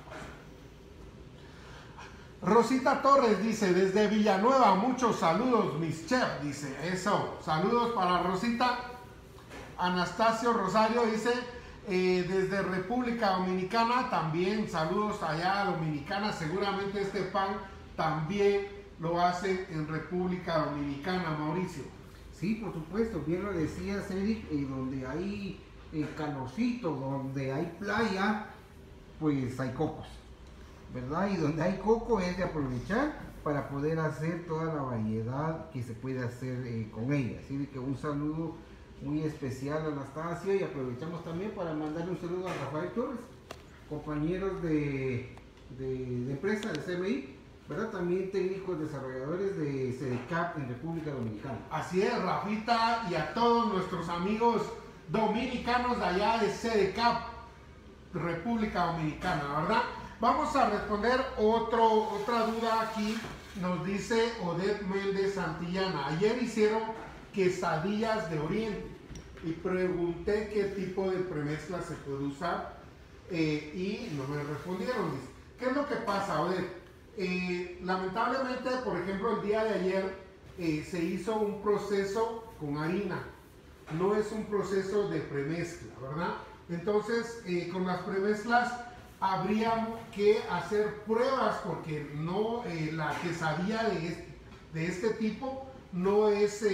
Rosita Torres dice, desde Villanueva, muchos saludos, mis chefs, dice, eso, saludos para Rosita. Anastasio Rosario dice, desde República Dominicana, también saludos allá a Dominicana, seguramente este pan también lo hace en República Dominicana, Mauricio. Sí, por supuesto, bien lo decías, Eric, donde hay calorcito, donde hay playa, pues hay cocos, ¿verdad? Y donde hay coco es de aprovechar para poder hacer toda la variedad que se puede hacer con ella. Así que un saludo muy especial a Anastasio, y aprovechamos también para mandarle un saludo a Rafael Torres, compañeros de empresa de CMI, ¿verdad? También técnicos desarrolladores de CDCAP en República Dominicana. Así es, Rafita, y a todos nuestros amigos dominicanos de allá de CDCAP, República Dominicana, ¿verdad? Vamos a responder otra duda aquí. Nos dice Odette Méndez Santillana, ayer hicieron quesadillas de Oriente y pregunté qué tipo de premezcla se puede usar y no me respondieron. Dice, ¿qué es lo que pasa, Odette? Lamentablemente, por ejemplo, el día de ayer se hizo un proceso con harina, no es un proceso de premezcla, ¿verdad? Entonces, con las premezclas habría que hacer pruebas porque no, la quesadilla de este tipo no es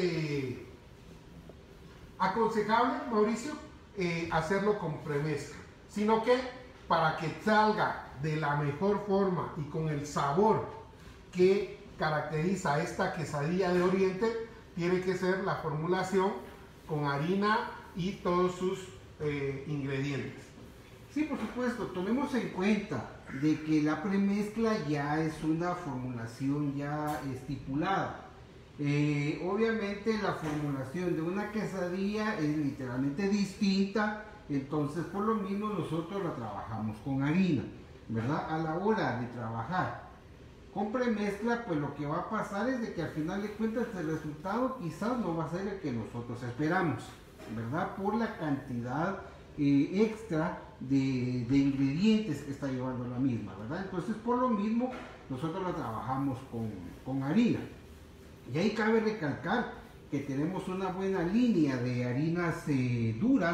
aconsejable, Mauricio, hacerlo con premezcla, sino que para que salga de la mejor forma y con el sabor que caracteriza esta quesadilla de Oriente, tiene que ser la formulación con harina y todos sus ingredientes. Sí, por supuesto, tomemos en cuenta de que la premezcla ya es una formulación ya estipulada. Obviamente la formulación de una quesadilla es literalmente distinta, entonces por lo mismo nosotros la trabajamos con harina, ¿verdad? A la hora de trabajar con premezcla, pues lo que va a pasar es de que al final de cuentas el resultado quizás no va a ser el que nosotros esperamos, ¿verdad? Por la cantidad extra de ingredientes que está llevando la misma, ¿verdad? Entonces por lo mismo nosotros la trabajamos con harina. Y ahí cabe recalcar que tenemos una buena línea de harinas duras,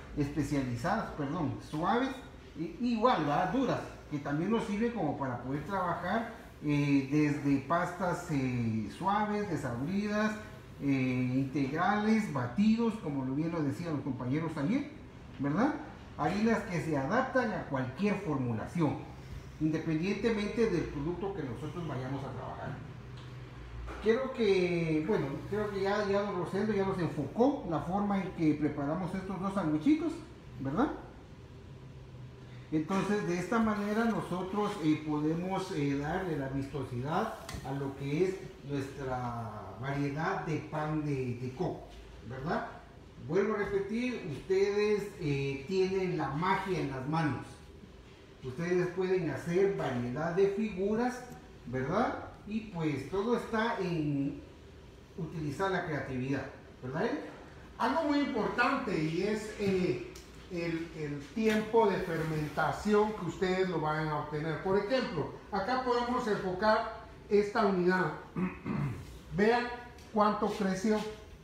suaves, igual, ¿verdad? Duras, que también nos sirve como para poder trabajar desde pastas suaves, desabridas, integrales, batidos, como bien lo decían los compañeros ayer, ¿verdad? Harinas que se adaptan a cualquier formulación, independientemente del producto que nosotros vayamos a trabajar. Creo que ya don Rosendo ya nos enfocó la forma en que preparamos estos dos sandwichitos, ¿verdad? Entonces, de esta manera nosotros podemos darle la vistosidad a lo que es nuestra variedad de pan de coco, ¿verdad? Vuelvo a repetir, ustedes tienen la magia en las manos. Ustedes pueden hacer variedad de figuras, ¿verdad? Y pues todo está en utilizar la creatividad, ¿verdad? Algo muy importante y es el tiempo de fermentación que ustedes lo van a obtener. Por ejemplo, acá podemos enfocar esta unidad. Vean cuánto creció.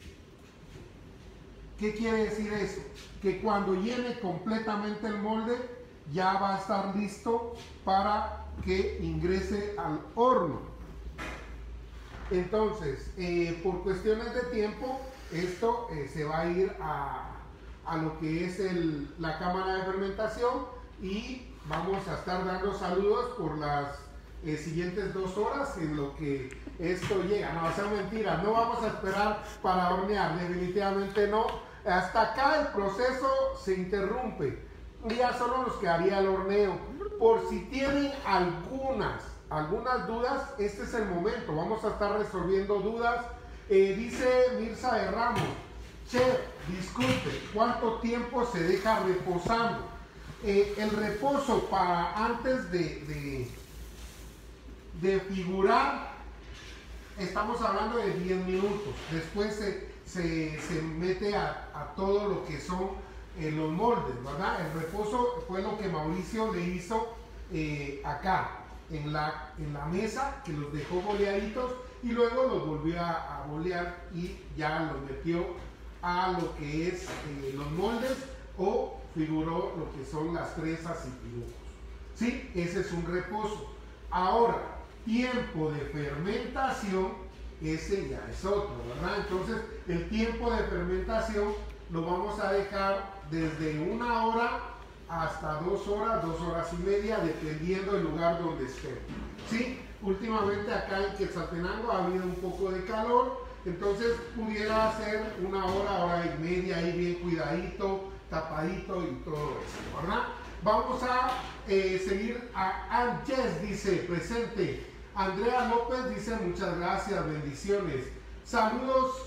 ¿Qué quiere decir eso? Que cuando llene completamente el molde ya va a estar listo para que ingrese al horno. Entonces, por cuestiones de tiempo, esto se va a ir a lo que es la cámara de fermentación y vamos a estar dando saludos por las siguientes 2 horas en lo que esto llega. No, va a ser mentira, no vamos a esperar para hornear, definitivamente no. Hasta acá el proceso se interrumpe y ya solo nos quedaría el horneo. Por si tienen algunas dudas, este es el momento, vamos a estar resolviendo dudas. Dice Mirza de Ramos, chef, disculpe, ¿cuánto tiempo se deja reposando? El reposo para antes de figurar estamos hablando de 10 minutos. Después se mete a todo lo que son los moldes, ¿verdad? El reposo fue lo que Mauricio le hizo acá, en la mesa, que los dejó boleaditos y luego los volvió a bolear y ya los metió a lo que es los moldes o figuró lo que son las trenzas y pibujos. ¿Sí? Ese es un reposo. Ahora, tiempo de fermentación, ese ya es otro, ¿verdad? Entonces, el tiempo de fermentación lo vamos a dejar desde 1 hora hasta 2 horas, 2 horas y media, dependiendo del lugar donde estén. ¿Sí? Últimamente acá en Quetzaltenango ha habido un poco de calor, entonces pudiera ser 1 hora, hora y media, ahí bien cuidadito, tapadito y todo eso, ¿verdad? Vamos a seguir a Anches, dice, presente. Andrea López dice, muchas gracias, bendiciones. Saludos,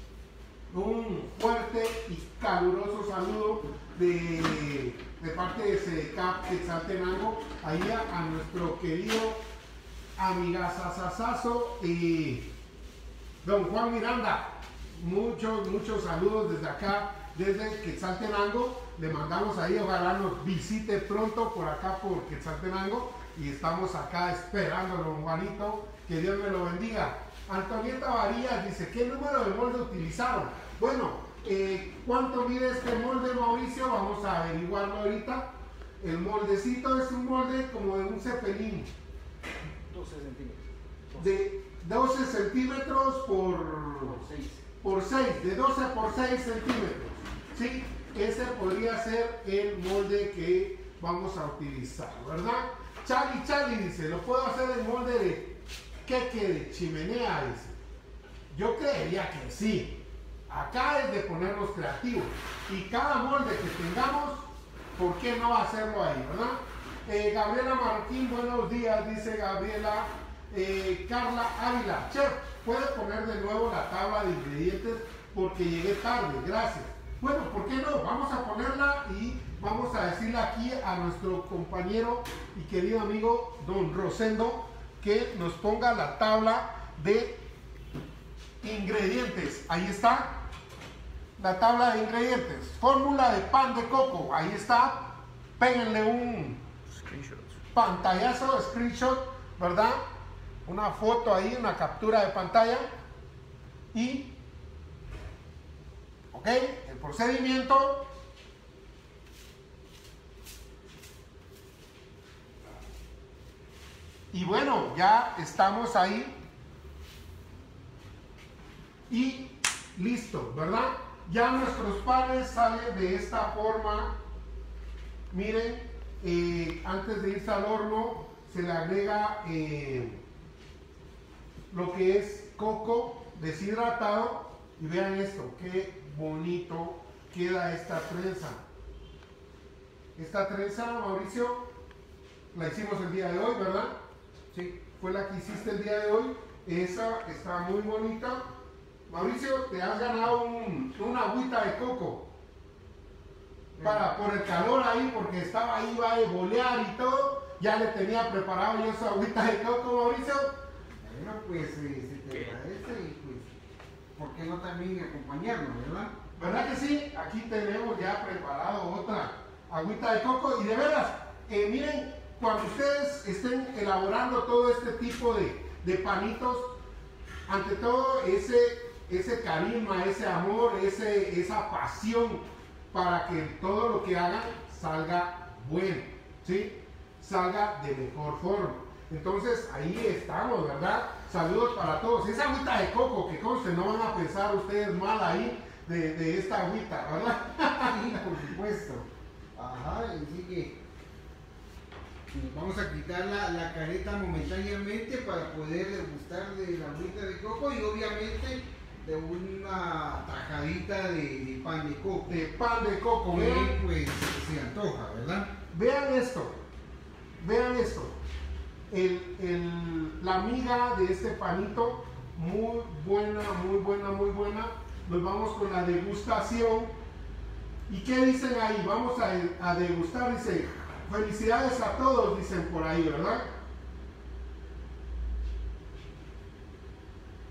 un fuerte y caluroso saludo de parte de CDCAP Quetzaltenango, ahí a nuestro querido amigazazazazo y don Juan Miranda. Muchos saludos desde acá, desde Quetzaltenango. Le mandamos ahí, ojalá nos visite pronto por acá por Quetzaltenango y estamos acá esperándolo, don Juanito, que Dios me lo bendiga. Antonieta Varillas dice, ¿qué número de molde utilizaron? Bueno, ¿cuánto mide este molde, Mauricio? Vamos a averiguarlo ahorita. El moldecito es un molde como de un cepelín. 12 centímetros. De 12 centímetros por 6, de 12 por 6 centímetros. ¿Sí? Ese podría ser el molde que vamos a utilizar, ¿verdad? Charlie dice, ¿lo puedo hacer en molde de queque de chimenea? Dice. Yo creería que sí. Acá es de ponernos creativos. Y cada molde que tengamos, ¿por qué no hacerlo ahí, verdad? Gabriela Martín, buenos días, dice Gabriela. Carla Ávila, chef, ¿puede poner de nuevo la tabla de ingredientes? Porque llegué tarde, gracias. Bueno, ¿por qué no? Vamos a ponerla y vamos a decirle aquí a nuestro compañero y querido amigo don Rosendo que nos ponga la tabla de ingredientes. Ahí está la tabla de ingredientes. Fórmula de pan de coco, ahí está. Péguenle un pantallazo, screenshot, ¿verdad? Una foto ahí, una captura de pantalla. Y ok, el procedimiento. Y bueno, ya estamos ahí. Y listo, ¿verdad? Ya nuestros panes salen de esta forma. Miren, antes de irse al horno se le agrega lo que es coco deshidratado. Y vean esto, qué bonito queda esta trenza. Esta trenza, Mauricio, la hicimos el día de hoy, ¿verdad? Sí, fue la que hiciste el día de hoy. Esa está muy bonita. Mauricio, te has ganado una agüita de coco. Por el calor ahí, porque estaba ahí, va a bolear y todo. Ya le tenía preparado yo esa agüita de coco, Mauricio. Bueno, pues se te agradece y pues, ¿por qué no también acompañarnos, verdad? ¿Verdad que sí? Aquí tenemos ya preparado otra agüita de coco. Y de veras, miren, cuando ustedes estén elaborando todo este tipo de panitos, ante todo ese carisma, ese amor, esa pasión para que todo lo que hagan salga bueno, ¿sí? Salga de mejor forma. Entonces ahí estamos, ¿verdad? Saludos para todos. Esa agüita de coco, que conste, no van a pensar ustedes mal ahí de esta agüita, ¿verdad? Sí, por supuesto. Ajá, así que nos vamos a quitar la careta momentáneamente para poder degustar de la agüita de coco y obviamente de una tajadita de pan de coco. De pan de coco, que vean, pues se antoja, ¿verdad? vean esto. Vean esto. La miga de este panito, muy buena, muy buena, muy buena. Nos vamos con la degustación. ¿Y qué dicen ahí? Vamos a degustar, dice, felicidades a todos, dicen por ahí, ¿verdad?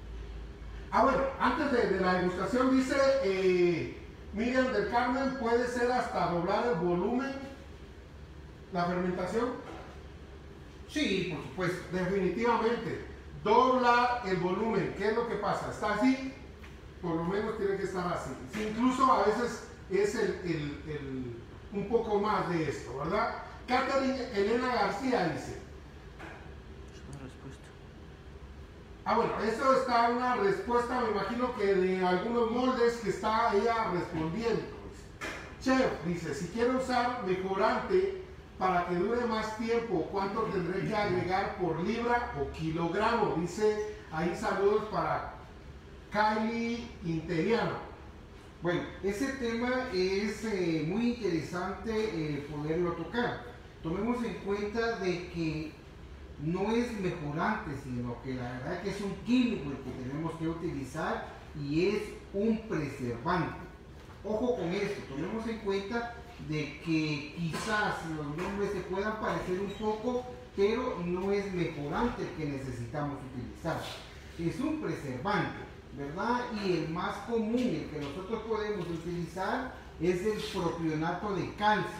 Bueno, antes de la degustación dice Miriam del Carmen, puede ser hasta doblar el volumen, la fermentación. Sí, por supuesto. Definitivamente, dobla el volumen. ¿Qué es lo que pasa? Está así, por lo menos tiene que estar así. Sí, incluso a veces es un poco más de esto, ¿verdad? Catherine Elena García dice. Es una respuesta. Bueno, eso está una respuesta, me imagino que de algunos moldes que está ella respondiendo. Chef dice, si quiero usar mejorante para que dure más tiempo, ¿cuánto tendré que agregar por libra o kilogramo? Dice ahí saludos para Kylie Interiano. Bueno, ese tema es muy interesante poderlo tocar. Tomemos en cuenta de que no es mejorante, sino que la verdad que es un químico el que tenemos que utilizar y es un preservante. Ojo con esto, tomemos en cuenta de que quizás los nombres se puedan parecer un poco, pero no es mejorante el que necesitamos utilizar. Es un preservante, ¿verdad? Y el más común, el que nosotros podemos utilizar, es el propionato de calcio.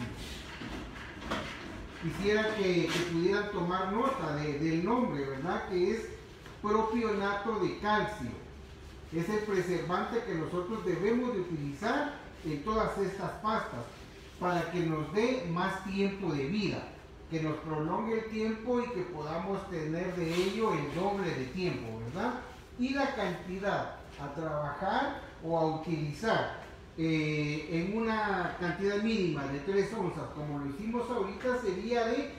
Quisiera que pudieran tomar nota del nombre, ¿verdad? Que es propionato de calcio. Es el preservante que nosotros debemos de utilizar en todas estas pastas para que nos dé más tiempo de vida, que nos prolongue el tiempo y que podamos tener de ello el doble de tiempo, ¿verdad? Y la cantidad a trabajar o a utilizar en una cantidad mínima de 3 onzas, como lo hicimos ahorita, sería de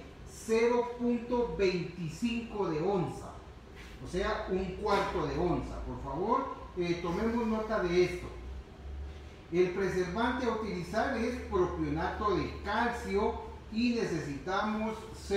0.25 de onza, o sea, un cuarto de onza. Por favor, tomemos nota de esto. El preservante a utilizar es propionato de calcio y necesitamos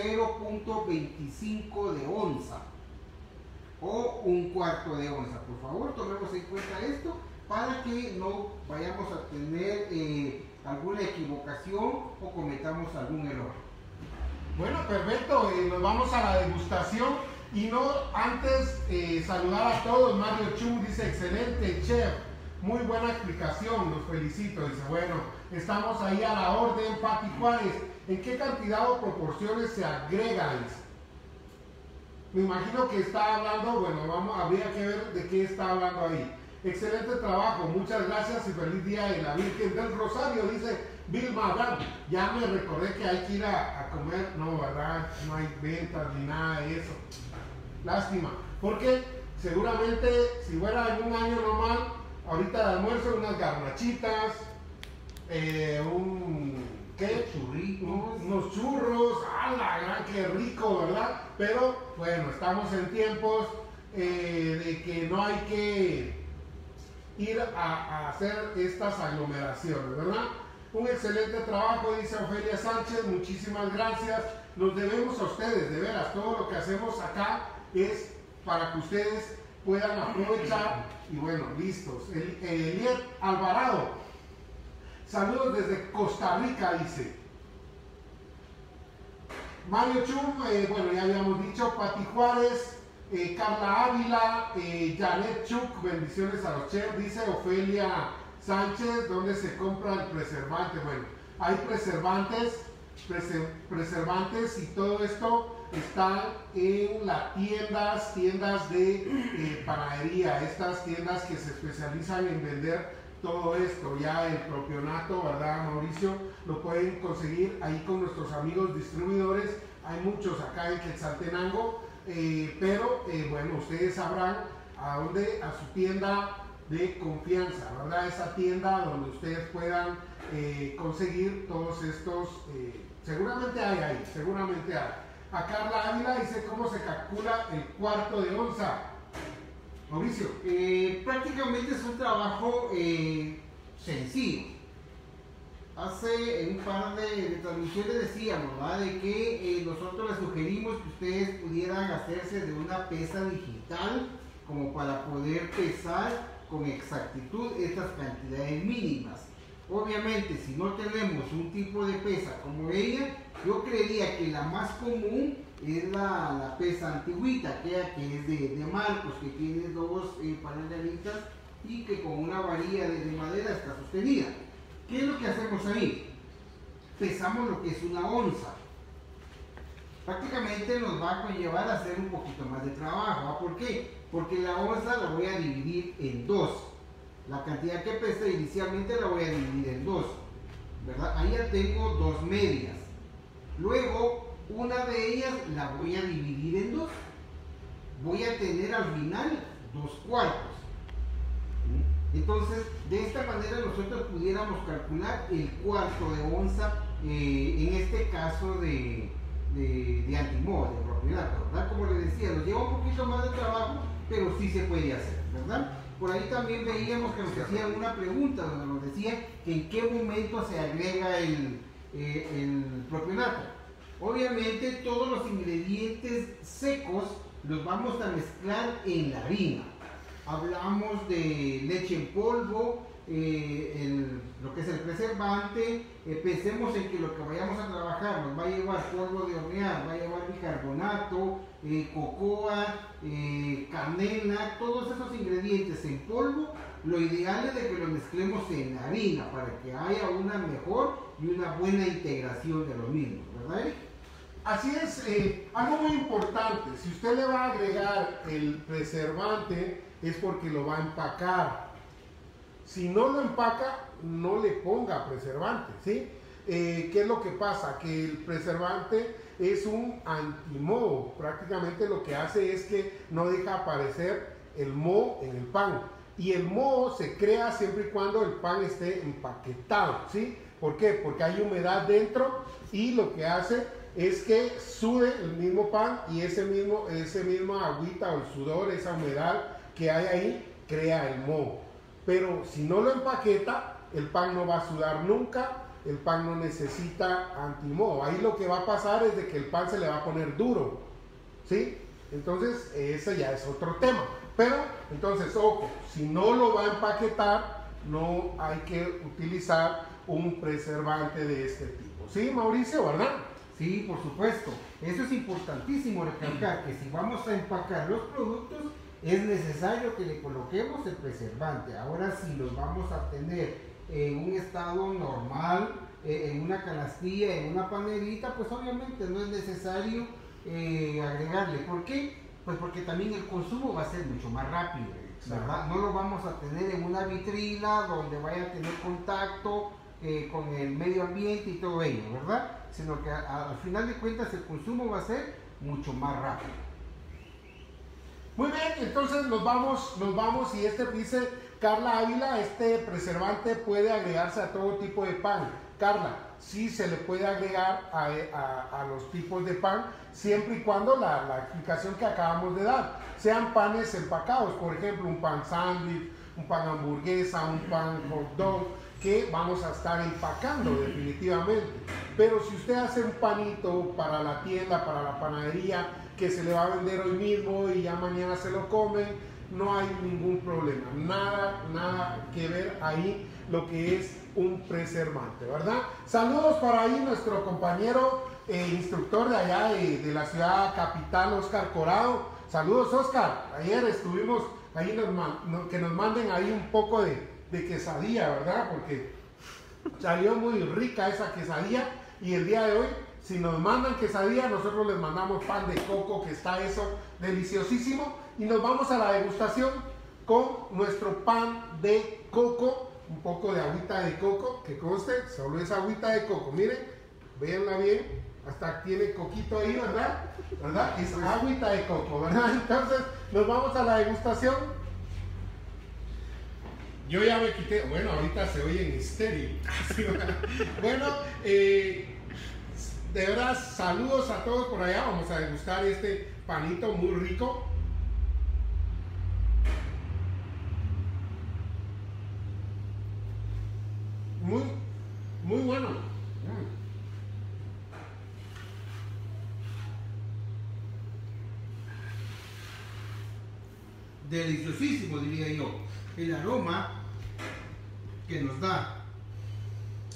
0.25 de onza o un cuarto de onza. Por favor, tomemos en cuenta esto para que no vayamos a tener alguna equivocación o cometamos algún error. Bueno, perfecto, nos vamos a la degustación y no antes saludar a todos. Mario Chung dice, excelente chef, muy buena explicación, los felicito. Dice, bueno, estamos ahí a la orden. Pati Juárez, ¿en qué cantidad o proporciones se agregan? Me imagino que está hablando, bueno, habría que ver de qué está hablando ahí. Excelente trabajo, muchas gracias y feliz día de la Virgen del Rosario, dice Vilma Abraham. Ya me recordé que hay que ir a comer, no, ¿verdad? No hay ventas ni nada de eso. Lástima, porque seguramente si fuera en un año normal, ahorita de almuerzo unas garnachitas, unos churros, ¡ala, gran, qué rico!, ¿verdad? Pero bueno, estamos en tiempos de que no hay que ir a hacer estas aglomeraciones, ¿verdad? Un excelente trabajo, dice Ofelia Sánchez, muchísimas gracias. Nos debemos a ustedes, de veras, todo lo que hacemos acá es para que ustedes puedan aprovechar. Y bueno, listos. Eliet Alvarado, saludos desde Costa Rica, dice. Mario Chum, bueno, ya habíamos dicho. Pati Juárez, Carla Ávila, Janet Chuk, bendiciones a los chefs, dice Ofelia Sánchez. ¿Dónde se compra el preservante? Bueno, hay preservantes y todo esto está en las tiendas de panadería, estas tiendas que se especializan en vender todo esto. Ya el propionato, ¿verdad, Mauricio? Lo pueden conseguir ahí con nuestros amigos distribuidores. Hay muchos acá en Quetzaltenango, pero bueno, ustedes sabrán a dónde, a su tienda de confianza, ¿verdad? Esa tienda donde ustedes puedan conseguir todos estos, seguramente hay. A Carla Ávila dice, ¿cómo se calcula el cuarto de onza? Mauricio. Prácticamente es un trabajo sencillo. Hace un par de transmisiones decíamos, ¿verdad?, de que nosotros les sugerimos que ustedes pudieran hacerse de una pesa digital como para poder pesar con exactitud estas cantidades mínimas. Obviamente, si no tenemos un tipo de pesa como ella, yo creería que la más común es la pesa antigüita, aquella que es de Marcos, que tiene dos paralelitas y que con una varilla de madera está sostenida. ¿Qué es lo que hacemos ahí? Pesamos lo que es una onza. Prácticamente nos va a conllevar a hacer un poquito más de trabajo. ¿Ah? ¿Por qué? Porque la onza la voy a dividir en dos. La cantidad que pesa inicialmente la voy a dividir en dos, ¿verdad? Ahí ya tengo dos medias. Luego, una de ellas la voy a dividir en dos. Voy a tener al final 2/4. Entonces, de esta manera nosotros pudiéramos calcular el cuarto de onza, en este caso de antimodo, de propiedad, ¿verdad? Como les decía, nos lleva un poquito más de trabajo, pero sí se puede hacer, ¿verdad? Por ahí también veíamos que nos hacían una pregunta donde nos decía que en qué momento se agrega el propionato. Obviamente todos los ingredientes secos los vamos a mezclar en la harina. Hablamos de leche en polvo, lo que es el preservante. Pensemos en que lo que vayamos a trabajar nos va a llevar polvo de hornear, va a llevar bicarbonato, cocoa, canela, todos esos ingredientes en polvo. Lo ideal es de que lo mezclemos en la harina para que haya una mejor y una buena integración de los mismos, ¿verdad? Así es, algo muy importante, si usted le va a agregar el preservante es porque lo va a empacar. Si no lo empaca, no le ponga preservante, ¿sí? ¿Qué es lo que pasa? Que el preservante es un antimoho, prácticamente lo que hace es que no deja aparecer el moho en el pan. Y el moho se crea siempre y cuando el pan esté empaquetado, ¿sí? ¿Por qué? Porque hay humedad dentro y lo que hace es que sude el mismo pan y ese mismo agüita o el sudor, esa humedad que hay ahí, crea el moho. Pero si no lo empaqueta, el pan no va a sudar nunca, el pan no necesita antimoho. Ahí lo que va a pasar es de que el pan se le va a poner duro, ¿sí? Entonces, ese ya es otro tema. Pero, entonces, ojo, si no lo va a empaquetar, no hay que utilizar un preservante de este tipo. ¿Sí, Mauricio, verdad? Sí, por supuesto. Eso es importantísimo recalcar, que si vamos a empacar los productos, es necesario que le coloquemos el preservante. Ahora, si los vamos a tener en un estado normal, en una canastilla, en una panerita, pues obviamente no es necesario agregarle. ¿Por qué? Pues porque también el consumo va a ser mucho más rápido, ¿verdad? No lo vamos a tener en una vitrina donde vaya a tener contacto con el medio ambiente y todo ello, ¿verdad? Sino que al final de cuentas el consumo va a ser mucho más rápido. Muy bien, entonces nos vamos y dice Carla Ávila, este preservante puede agregarse a todo tipo de pan. Carla, sí se le puede agregar a los tipos de pan, siempre y cuando la explicación que acabamos de dar, sean panes empacados, por ejemplo, un pan sándwich, un pan hamburguesa, un pan hot dog, que vamos a estar empacando definitivamente. Pero si usted hace un panito para la tienda, para la panadería, que se le va a vender hoy mismo y ya mañana se lo comen, no hay ningún problema, nada que ver ahí lo que es un preservante, ¿verdad? Saludos para ahí nuestro compañero instructor de allá de la ciudad capital, Oscar Corado. Saludos, Oscar. Ayer estuvimos ahí, que nos manden ahí un poco de quesadilla, ¿verdad? Porque salió muy rica esa quesadilla y el día de hoy, si nos mandan quesadilla, nosotros les mandamos pan de coco, que está eso deliciosísimo, y nos vamos a la degustación con nuestro pan de coco, un poco de agüita de coco, que conste, solo es agüita de coco, miren, véanla bien, hasta tiene coquito ahí, ¿verdad? Es agüita de coco, ¿verdad? Entonces, nos vamos a la degustación. Yo ya me quité, bueno, ahorita se oye en estéreo. Bueno, de verdad, saludos a todos por allá. Vamos a degustar este panito muy rico. Muy bueno. Deliciosísimo, diría yo. El aroma que nos da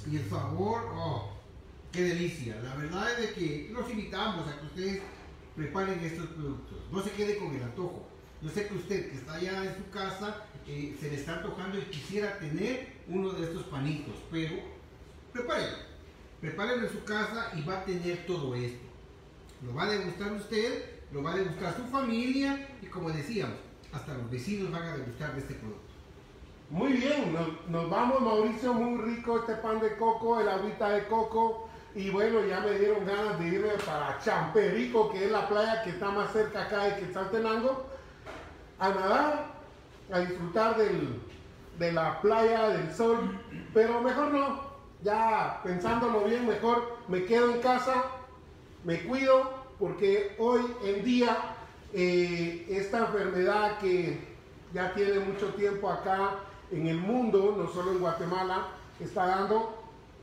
Y el sabor, oh, qué delicia. La verdad es de que los invitamos a que ustedes preparen estos productos. No se quede con el antojo. Yo sé que usted que está allá en su casa se le está antojando y quisiera tener uno de estos panitos, pero prepárenlo. Prepárenlo en su casa y va a tener todo esto. Lo va a degustar usted, lo va a degustar su familia y, como decíamos, hasta los vecinos van a degustar de este producto. Muy bien, nos vamos, Mauricio, muy rico este pan de coco, el agüita de coco. Y bueno, ya me dieron ganas de irme para Champerico, que es la playa que está más cerca acá de Quetzaltenango, a nadar, a disfrutar de la playa, del sol. Pero mejor no, ya pensándolo bien, mejor me quedo en casa, me cuido, porque hoy en día esta enfermedad que ya tiene mucho tiempo acá en el mundo, no solo en Guatemala, está dando,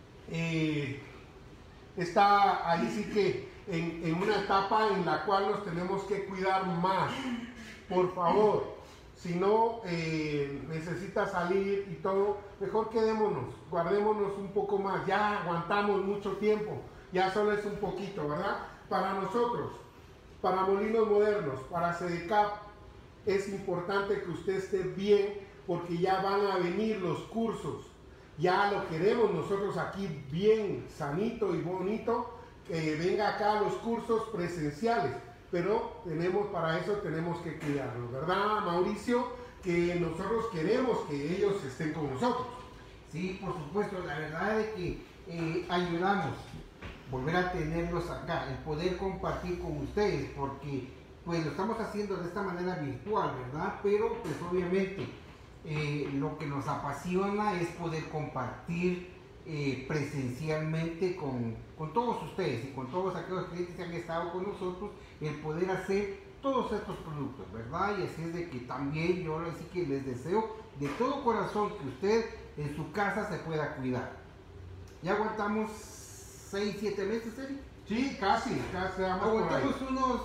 está ahí sí que en una etapa en la cual nos tenemos que cuidar más. Por favor, si no necesita salir y todo, mejor quedémonos, guardémonos un poco más. Ya aguantamos mucho tiempo, ya solo es un poquito, ¿verdad? Para nosotros, para Molinos Modernos, para SEDECAP, es importante que usted esté bien, porque ya van a venir los cursos. Ya lo queremos nosotros aquí bien sanito y bonito, que venga acá a los cursos presenciales, pero para eso tenemos que cuidarlos, ¿verdad, Mauricio? Que nosotros queremos que ellos estén con nosotros. Sí, por supuesto, la verdad es que ayudamos volver a tenerlos acá, el poder compartir con ustedes, porque pues lo estamos haciendo de esta manera virtual, ¿verdad? Pero pues obviamente lo que nos apasiona es poder compartir presencialmente con todos ustedes y con todos aquellos clientes que han estado con nosotros, el poder hacer todos estos productos, ¿verdad? Y así es de que también yo sí que les deseo de todo corazón que usted en su casa se pueda cuidar. Ya aguantamos 6-7 meses, Eric. Sí, casi Aguantamos unos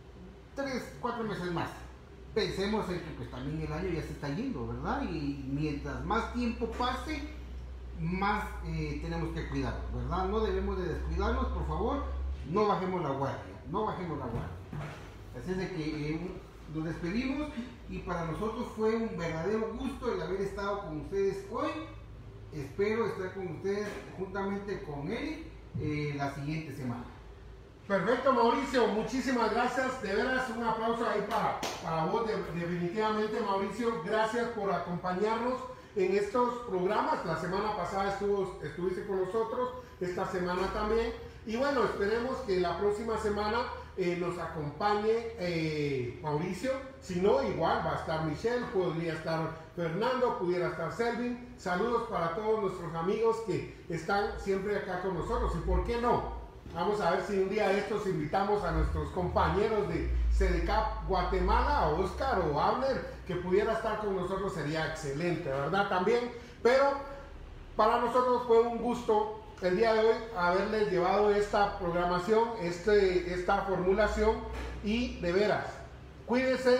3-4 meses más. Pensemos en que pues también el año ya se está yendo, ¿verdad? Y mientras más tiempo pase, más tenemos que cuidarnos, ¿verdad? No debemos de descuidarnos, por favor, no bajemos la guardia, no bajemos la guardia. Así es de que nos despedimos y para nosotros fue un verdadero gusto el haber estado con ustedes hoy. Espero estar con ustedes juntamente con él la siguiente semana. Perfecto, Mauricio, muchísimas gracias, de veras un aplauso ahí para vos, definitivamente, Mauricio, gracias por acompañarnos en estos programas. La semana pasada estuviste con nosotros, esta semana también, y bueno, esperemos que la próxima semana nos acompañe Mauricio. Si no, igual va a estar Michelle, podría estar Fernando, pudiera estar Selvin. Saludos para todos nuestros amigos que están siempre acá con nosotros, y por qué no, vamos a ver si un día de estos invitamos a nuestros compañeros de SEDECAP Guatemala, a Oscar o Abner, que pudiera estar con nosotros, sería excelente, ¿verdad? También, pero para nosotros fue un gusto el día de hoy haberles llevado esta programación, esta formulación, y de veras, cuídense.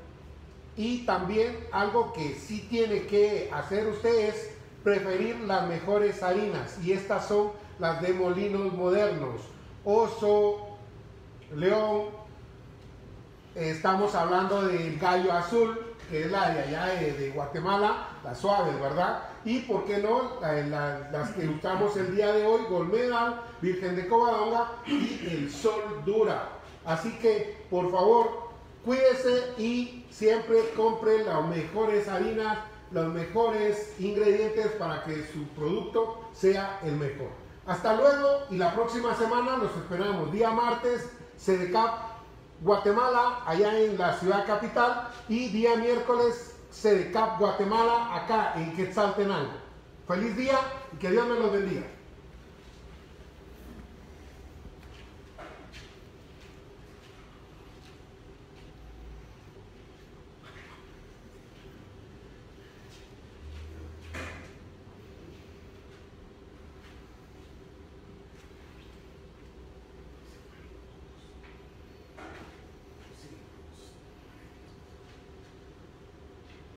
Y también algo que sí tiene que hacer usted es preferir las mejores harinas, y estas son las de Molinos Modernos, Oso, León, estamos hablando del Gallo Azul, que es la de allá de Guatemala, las suaves, ¿verdad? Y por qué no, las que usamos el día de hoy, Gold Medal, Virgen de Covadonga y el Sol Dura. Así que, por favor, cuídese y siempre compre las mejores harinas, los mejores ingredientes para que su producto sea el mejor. Hasta luego, y la próxima semana los esperamos, día martes, SEDECAP Guatemala, allá en la ciudad capital, y día miércoles, SEDECAP Guatemala, acá en Quetzaltenango. Feliz día y que Dios me los bendiga.